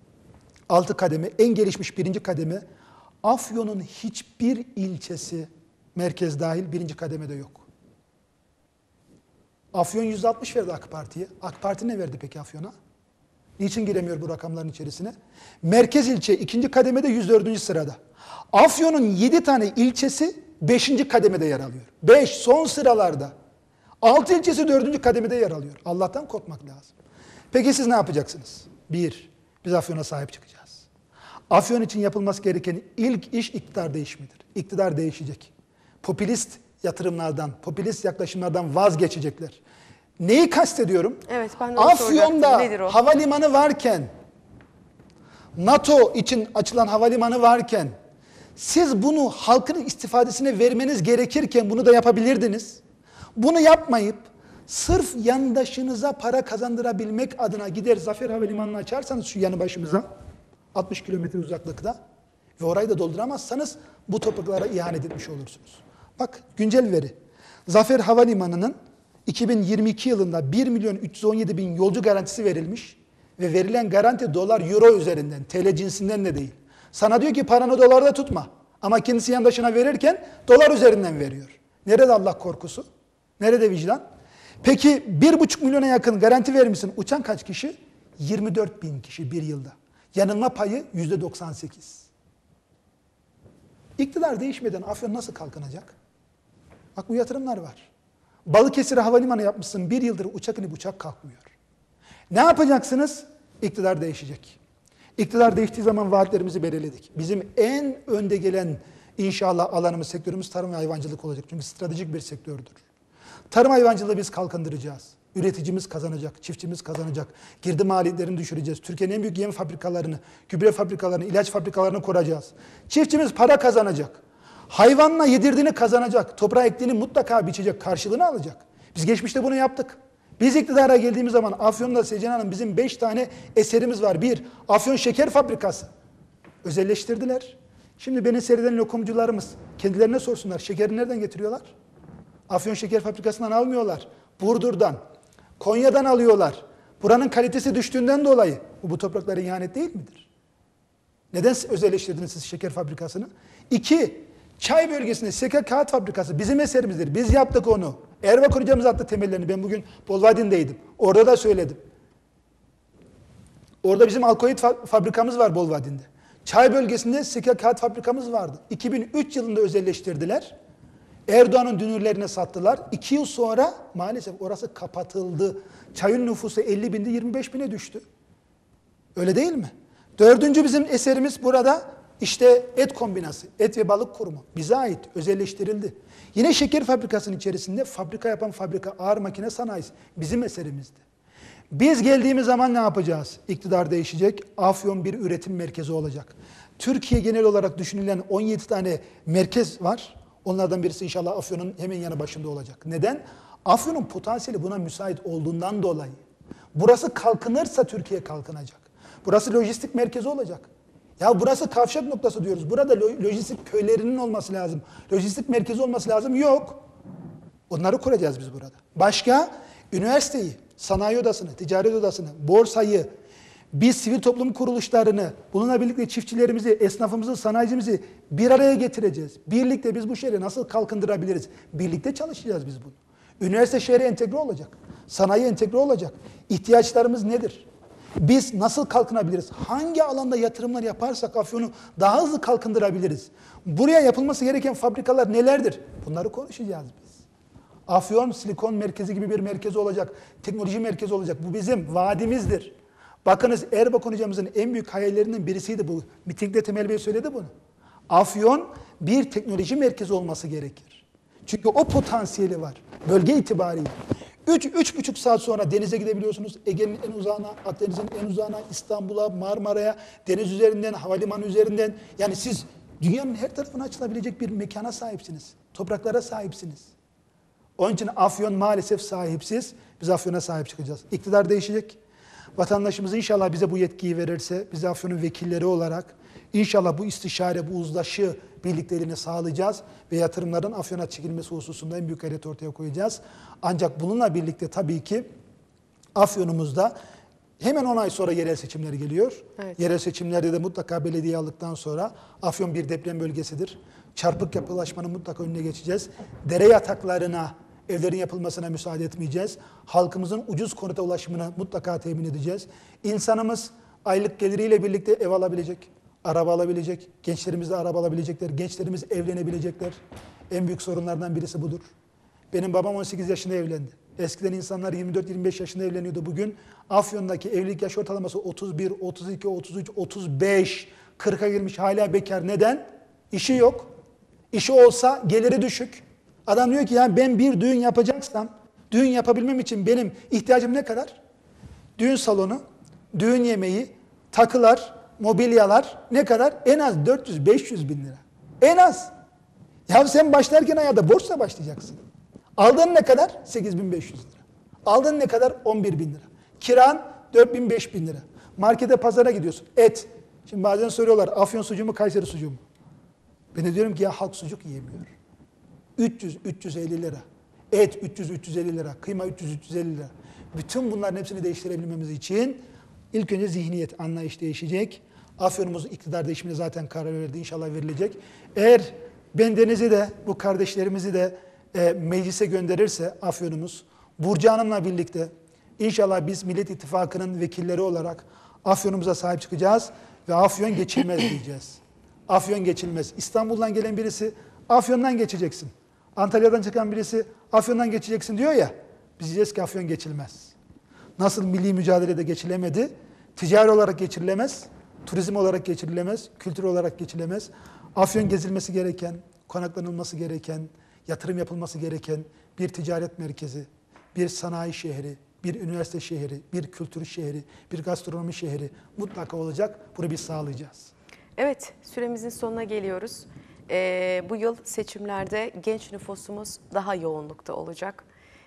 6 kademe. En gelişmiş 1. kademe. Afyon'un hiçbir ilçesi, merkez dahil 1. kademede yok. Afyon %60 verdi AK Parti'ye. AK Parti ne verdi peki Afyon'a? Niçin giremiyor bu rakamların içerisine? Merkez ilçe 2. kademede 104. sırada. Afyon'un 7 tane ilçesi 5. kademede yer alıyor. 5 son sıralarda. 6 ilçesi 4. kademede yer alıyor. Allah'tan korkmak lazım. Peki siz ne yapacaksınız? 1. Biz Afyon'a sahip çıkacağız. Afyon için yapılması gereken ilk iş iktidar değişimidir. İktidar değişecek. Popülist yatırımlardan, popülist yaklaşımlardan vazgeçecekler. Neyi kastediyorum? Evet, ben de onu soracaktım. Afyon'da Nedir o? havalimanı varken, NATO için açılan havalimanı varken, siz bunu halkın istifadesine vermeniz gerekirken bunu da yapabilirdiniz. Bunu yapmayıp sırf yandaşınıza para kazandırabilmek adına gider Zafer Havalimanı'nı açarsanız şu yanı başımıza 60 kilometre uzaklıkta ve orayı da dolduramazsanız bu topraklara ihanet etmiş olursunuz. Bak güncel veri. Zafer Havalimanı'nın 2022 yılında 1.317.000 yolcu garantisi verilmiş ve verilen garanti dolar, euro üzerinden, TL cinsinden de değil. Sana diyor ki paranı dolarda tutma ama kendisi yandaşına verirken dolar üzerinden veriyor. Nerede Allah korkusu? Nerede vicdan? Peki 1,5 milyona yakın garanti vermişsin. Uçan kaç kişi? 24.000 kişi bir yılda. Yanılma payı %98. İktidar değişmeden Afyon nasıl kalkınacak? Bak bu yatırımlar var. Balıkesir Havalimanı yapmışsın, bir yıldır uçak inip uçak kalkmıyor. Ne yapacaksınız? İktidar değişecek. İktidar değiştiği zaman vaatlerimizi belirledik. Bizim en önde gelen inşallah alanımız, sektörümüz tarım ve hayvancılık olacak. Çünkü stratejik bir sektördür. Tarım hayvancılığı biz kalkındıracağız. Üreticimiz kazanacak, çiftçimiz kazanacak. Girdi maliyetlerini düşüreceğiz. Türkiye'nin en büyük yem fabrikalarını, gübre fabrikalarını, ilaç fabrikalarını kuracağız. Çiftçimiz para kazanacak. Hayvanla yedirdiğini kazanacak. Toprağa ektiğini mutlaka biçecek, karşılığını alacak. Biz geçmişte bunu yaptık. Biz iktidara geldiğimiz zaman Afyon'da Sezen Hanım bizim 5 tane eserimiz var. Bir, Afyon Şeker Fabrikası. Özelleştirdiler. Şimdi beni seyreden lokumcularımız kendilerine sorsunlar. Şekeri nereden getiriyorlar? Afyon Şeker Fabrikası'ndan almıyorlar. Burdur'dan, Konya'dan alıyorlar. Buranın kalitesi düştüğünden dolayı bu topraklara ihanet değil midir? Neden özelleştirdiniz siz şeker fabrikasını? 2, çay bölgesinde şeker kağıt fabrikası bizim eserimizdir. Biz yaptık onu. Erbakan hocamız attı temellerini. Ben bugün Bolvadin'deydim. Orada da söyledim. Orada bizim alkolit fabrikamız var Bolvadin'de. Çay bölgesinde şeker kağıt fabrikamız vardı. 2003 yılında özelleştirdiler. Erdoğan'ın dünürlerine sattılar. 2 yıl sonra maalesef orası kapatıldı. Çayın nüfusu 50 binde 25 bine düştü. Öyle değil mi? 4. bizim eserimiz burada işte et kombinası, et ve balık kurumu. Bize ait, özelleştirildi. Yine şeker fabrikasının içerisinde fabrika yapan fabrika, ağır makine sanayisi bizim eserimizdi. Biz geldiğimiz zaman ne yapacağız? İktidar değişecek, Afyon bir üretim merkezi olacak. Türkiye genel olarak düşünülen 17 tane merkez var. Onlardan birisi inşallah Afyon'un hemen yanı başında olacak. Neden? Afyon'un potansiyeli buna müsait olduğundan dolayı. Burası kalkınırsa Türkiye kalkınacak. Burası lojistik merkezi olacak. Ya burası kavşak noktası diyoruz. Burada lojistik köylerinin olması lazım. Lojistik merkezi olması lazım. Yok. Onları kuracağız biz burada. Başka? Üniversiteyi, sanayi odasını, ticaret odasını, borsayı, biz sivil toplum kuruluşlarını, bununla birlikte çiftçilerimizi, esnafımızı, sanayicimizi bir araya getireceğiz. Birlikte biz bu şehri nasıl kalkındırabiliriz? Birlikte çalışacağız biz bunu. Üniversite şehre entegre olacak. Sanayi entegre olacak. İhtiyaçlarımız nedir? Biz nasıl kalkınabiliriz? Hangi alanda yatırımlar yaparsak Afyon'u daha hızlı kalkındırabiliriz? Buraya yapılması gereken fabrikalar nelerdir? Bunları konuşacağız biz. Afyon Silikon Merkezi gibi bir merkez olacak. Teknoloji merkezi olacak. Bu bizim vaadimizdir. Bakınız Erbakan hocamızın en büyük hayallerinden birisiydi bu. Mitingde Temel Bey söyledi bunu. Afyon bir teknoloji merkezi olması gerekir. Çünkü o potansiyeli var. Bölge itibariyle. 3,5 saat sonra denize gidebiliyorsunuz. Ege'nin en uzağına, Akdeniz'in en uzağına, İstanbul'a, Marmara'ya, deniz üzerinden, havalimanı üzerinden. Yani siz dünyanın her tarafına açılabilecek bir mekana sahipsiniz. Topraklara sahipsiniz. Onun için Afyon maalesef sahipsiz. Biz Afyon'a sahip çıkacağız. İktidar değişecek. Vatandaşımız inşallah bize bu yetkiyi verirse, biz Afyon'un vekilleri olarak inşallah bu istişare, bu uzlaşı birlikteliğini sağlayacağız ve yatırımların Afyon'a çekilmesi hususunda en büyük gayret ortaya koyacağız. Ancak bununla birlikte tabii ki Afyon'umuzda hemen 10 ay sonra yerel seçimler geliyor. Evet. Yerel seçimlerde de mutlaka belediye aldıktan sonra Afyon bir deprem bölgesidir. Çarpık yapılaşmanın mutlaka önüne geçeceğiz. Dere yataklarına, evlerin yapılmasına müsaade etmeyeceğiz. Halkımızın ucuz konuta ulaşımını mutlaka temin edeceğiz. İnsanımız aylık geliriyle birlikte ev alabilecek, araba alabilecek. Gençlerimiz de araba alabilecekler. Gençlerimiz evlenebilecekler. En büyük sorunlardan birisi budur. Benim babam 18 yaşında evlendi. Eskiden insanlar 24-25 yaşında evleniyordu. Bugün Afyon'daki evlilik yaş ortalaması 31, 32, 33, 35, 40'a girmiş hala bekar. Neden? İşi yok. İşi olsa geliri düşük. Adam diyor ki ya ben bir düğün yapacaksam, düğün yapabilmem için benim ihtiyacım ne kadar? Düğün salonu, düğün yemeği, takılar, mobilyalar ne kadar? En az 400-500 bin lira. En az. Ya sen başlarken hayata borçla başlayacaksın. Aldığın ne kadar? 8.500 lira. Aldığın ne kadar? 11.000 lira. Kiran 4.000-5.000 lira. Markete, pazara gidiyorsun. Et. Şimdi bazen soruyorlar Afyon sucuğu mu, Kayseri sucuğu mu? Ben de diyorum ki ya halk sucuk yiyemiyor. 300-350 lira. Et 300-350 lira. Kıyma 300-350 lira. Bütün bunların hepsini değiştirebilmemiz için ilk önce zihniyet, anlayış değişecek. Afyonumuz iktidar değişimine zaten karar verdi. İnşallah verilecek. Eğer bendenizi de bu kardeşlerimizi de meclise gönderirse Afyonumuz, Burcu Hanım'la birlikte inşallah biz Millet İttifakı'nın vekilleri olarak Afyonumuza sahip çıkacağız ve Afyon geçilmez diyeceğiz. Afyon geçilmez. İstanbul'dan gelen birisi Afyon'dan geçeceksin. Antalya'dan çıkan birisi Afyon'dan geçeceksin diyor ya, biz diyeceğiz ki Afyon geçilmez. Nasıl milli mücadelede geçilemedi, ticari olarak geçirilemez, turizm olarak geçirilemez, kültür olarak geçilemez. Afyon gezilmesi gereken, konaklanılması gereken, yatırım yapılması gereken bir ticaret merkezi, bir sanayi şehri, bir üniversite şehri, bir kültür şehri, bir gastronomi şehri mutlaka olacak. Bunu biz sağlayacağız. Evet, süremizin sonuna geliyoruz. Bu yıl seçimlerde genç nüfusumuz daha yoğunlukta olacak.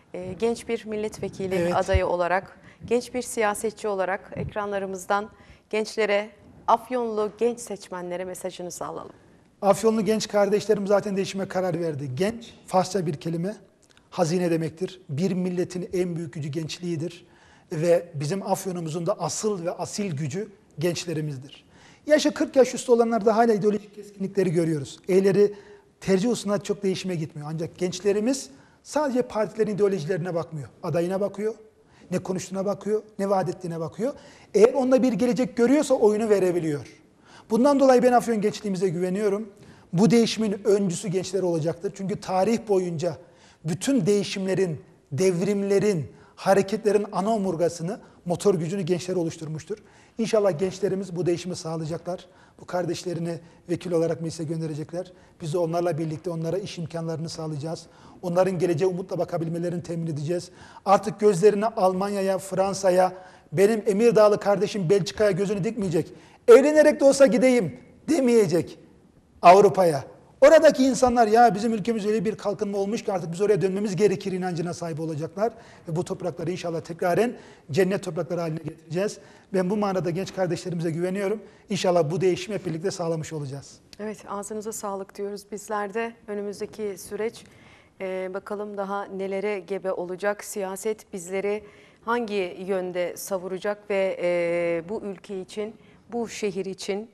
Genç bir milletvekili Evet. adayı olarak, genç bir siyasetçi olarak ekranlarımızdan gençlere, Afyonlu genç seçmenlere mesajınızı alalım. Afyonlu genç kardeşlerim zaten değişime karar verdi. Genç, Farsça bir kelime, hazine demektir. Bir milletin en büyük gücü gençliğidir. Ve bizim Afyon'umuzun da asıl ve asil gücü gençlerimizdir. Yaşı 40 yaş üstü olanlarda hala ideolojik keskinlikleri görüyoruz. Eyleri tercih hususunda çok değişime gitmiyor. Ancak gençlerimiz sadece partilerin ideolojilerine bakmıyor. Adayına bakıyor, ne konuştuğuna bakıyor, ne vaat ettiğine bakıyor. Eğer onda bir gelecek görüyorsa oyunu verebiliyor. Bundan dolayı ben Afyon gençliğimize güveniyorum. Bu değişimin öncüsü gençler olacaktır. Çünkü tarih boyunca bütün değişimlerin, devrimlerin, hareketlerin ana omurgasını, motor gücünü gençler oluşturmuştur. İnşallah gençlerimiz bu değişimi sağlayacaklar. Bu kardeşlerini vekil olarak meclise gönderecekler. Biz de onlarla birlikte onlara iş imkanlarını sağlayacağız. Onların geleceğe umutla bakabilmelerini temin edeceğiz. Artık gözlerini Almanya'ya, Fransa'ya, benim Emirdağlı kardeşim Belçika'ya gözünü dikmeyecek. Evlenerek de olsa gideyim demeyecek Avrupa'ya. Oradaki insanlar ya bizim ülkemiz öyle bir kalkınma olmuş ki artık biz oraya dönmemiz gerekir inancına sahip olacaklar. Ve bu toprakları inşallah tekraren cennet toprakları haline getireceğiz. Ben bu manada genç kardeşlerimize güveniyorum. İnşallah bu değişimi hep birlikte sağlamış olacağız. Evet, ağzınıza sağlık diyoruz bizler de. Önümüzdeki süreç bakalım daha nelere gebe olacak. Siyaset bizleri hangi yönde savuracak ve bu ülke için, bu şehir için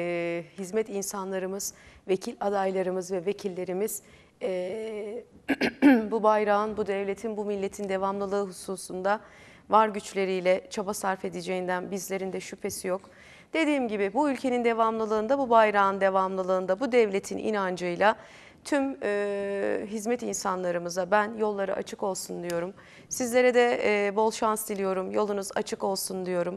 hizmet insanlarımız, vekil adaylarımız ve vekillerimiz bu bayrağın, bu devletin, bu milletin devamlılığı hususunda var güçleriyle çaba sarf edeceğinden bizlerin de şüphesi yok. Dediğim gibi bu ülkenin devamlılığında, bu bayrağın devamlılığında, bu devletin inancıyla tüm hizmet insanlarımıza ben yolları açık olsun diyorum. Sizlere de bol şans diliyorum, yolunuz açık olsun diyorum.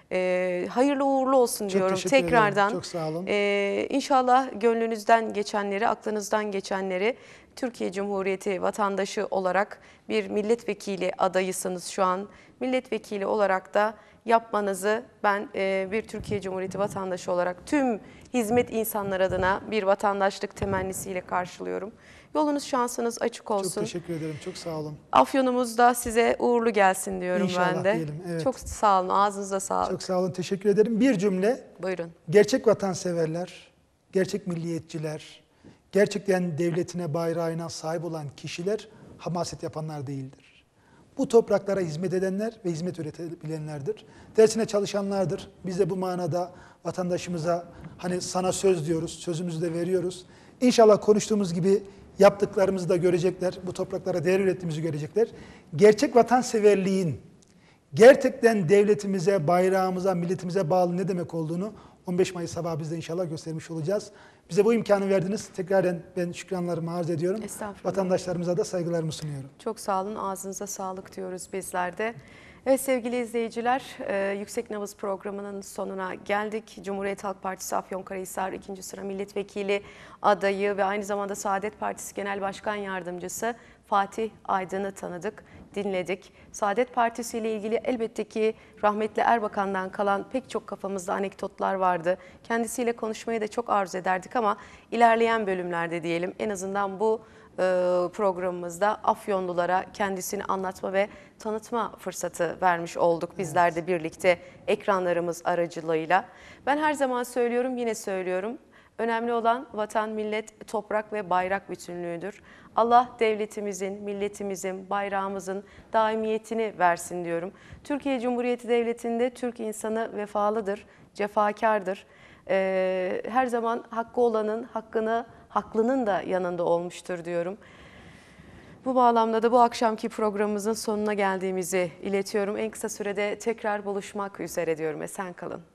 Hayırlı uğurlu olsun diyorum teşekkür ederim. tekrardan. Çok sağ olun. İnşallah gönlünüzden geçenleri, aklınızdan geçenleri Türkiye Cumhuriyeti vatandaşı olarak bir milletvekili adayısınız şu an. Milletvekili olarak da yapmanızı ben bir Türkiye Cumhuriyeti vatandaşı olarak tüm hizmet insanlar adına bir vatandaşlık temennisiyle karşılıyorum. Yolunuz şansınız açık olsun. Çok teşekkür ederim. Çok sağ olun. Afyonumuz da size uğurlu gelsin diyorum İnşallah ben de. diyelim, evet. Çok sağ olun. Ağzınıza sağlık. Çok sağ olun. Teşekkür ederim. Bir cümle. Buyurun. Gerçek vatanseverler, gerçek milliyetçiler, gerçekten devletine, bayrağına sahip olan kişiler hamaset yapanlar değildir. Bu topraklara hizmet edenler ve hizmet üretebilenlerdir. Dersine çalışanlardır. Biz de bu manada vatandaşımıza hani sana söz diyoruz, sözümüzü de veriyoruz. İnşallah konuştuğumuz gibi yaptıklarımızı da görecekler, bu topraklara değer ürettiğimizi görecekler. Gerçek vatanseverliğin, gerçekten devletimize, bayrağımıza, milletimize bağlı ne demek olduğunu 15 Mayıs sabahı biz de inşallah göstermiş olacağız. Bize bu imkanı verdiniz. Tekraren ben şükranlarımı arz ediyorum. Estağfurullah. Vatandaşlarımıza da saygılarımı sunuyorum. Çok sağ olun. Ağzınıza sağlık diyoruz bizler de. Evet sevgili izleyiciler, Yüksek Nabız programının sonuna geldik. Cumhuriyet Halk Partisi Afyonkarahisar 2. sıra milletvekili adayı ve aynı zamanda Saadet Partisi Genel Başkan Yardımcısı Fatih Aydın'ı tanıdık, dinledik. Saadet Partisi ile ilgili elbette ki rahmetli Erbakan'dan kalan pek çok kafamızda anekdotlar vardı. Kendisiyle konuşmayı da çok arzu ederdik ama ilerleyen bölümlerde diyelim en azından bu programımızda Afyonlulara kendisini anlatma ve tanıtma fırsatı vermiş olduk bizler de birlikte ekranlarımız aracılığıyla. Ben her zaman söylüyorum, yine söylüyorum. Önemli olan vatan, millet, toprak ve bayrak bütünlüğüdür. Allah devletimizin, milletimizin, bayrağımızın daimiyetini versin diyorum. Türkiye Cumhuriyeti Devleti'nde Türk insanı vefalıdır, cefakardır. Her zaman hakkı olanın haklının da yanında olmuştur diyorum. Bu bağlamda da bu akşamki programımızın sonuna geldiğimizi iletiyorum. En kısa sürede tekrar buluşmak üzere diyorum. Esen kalın.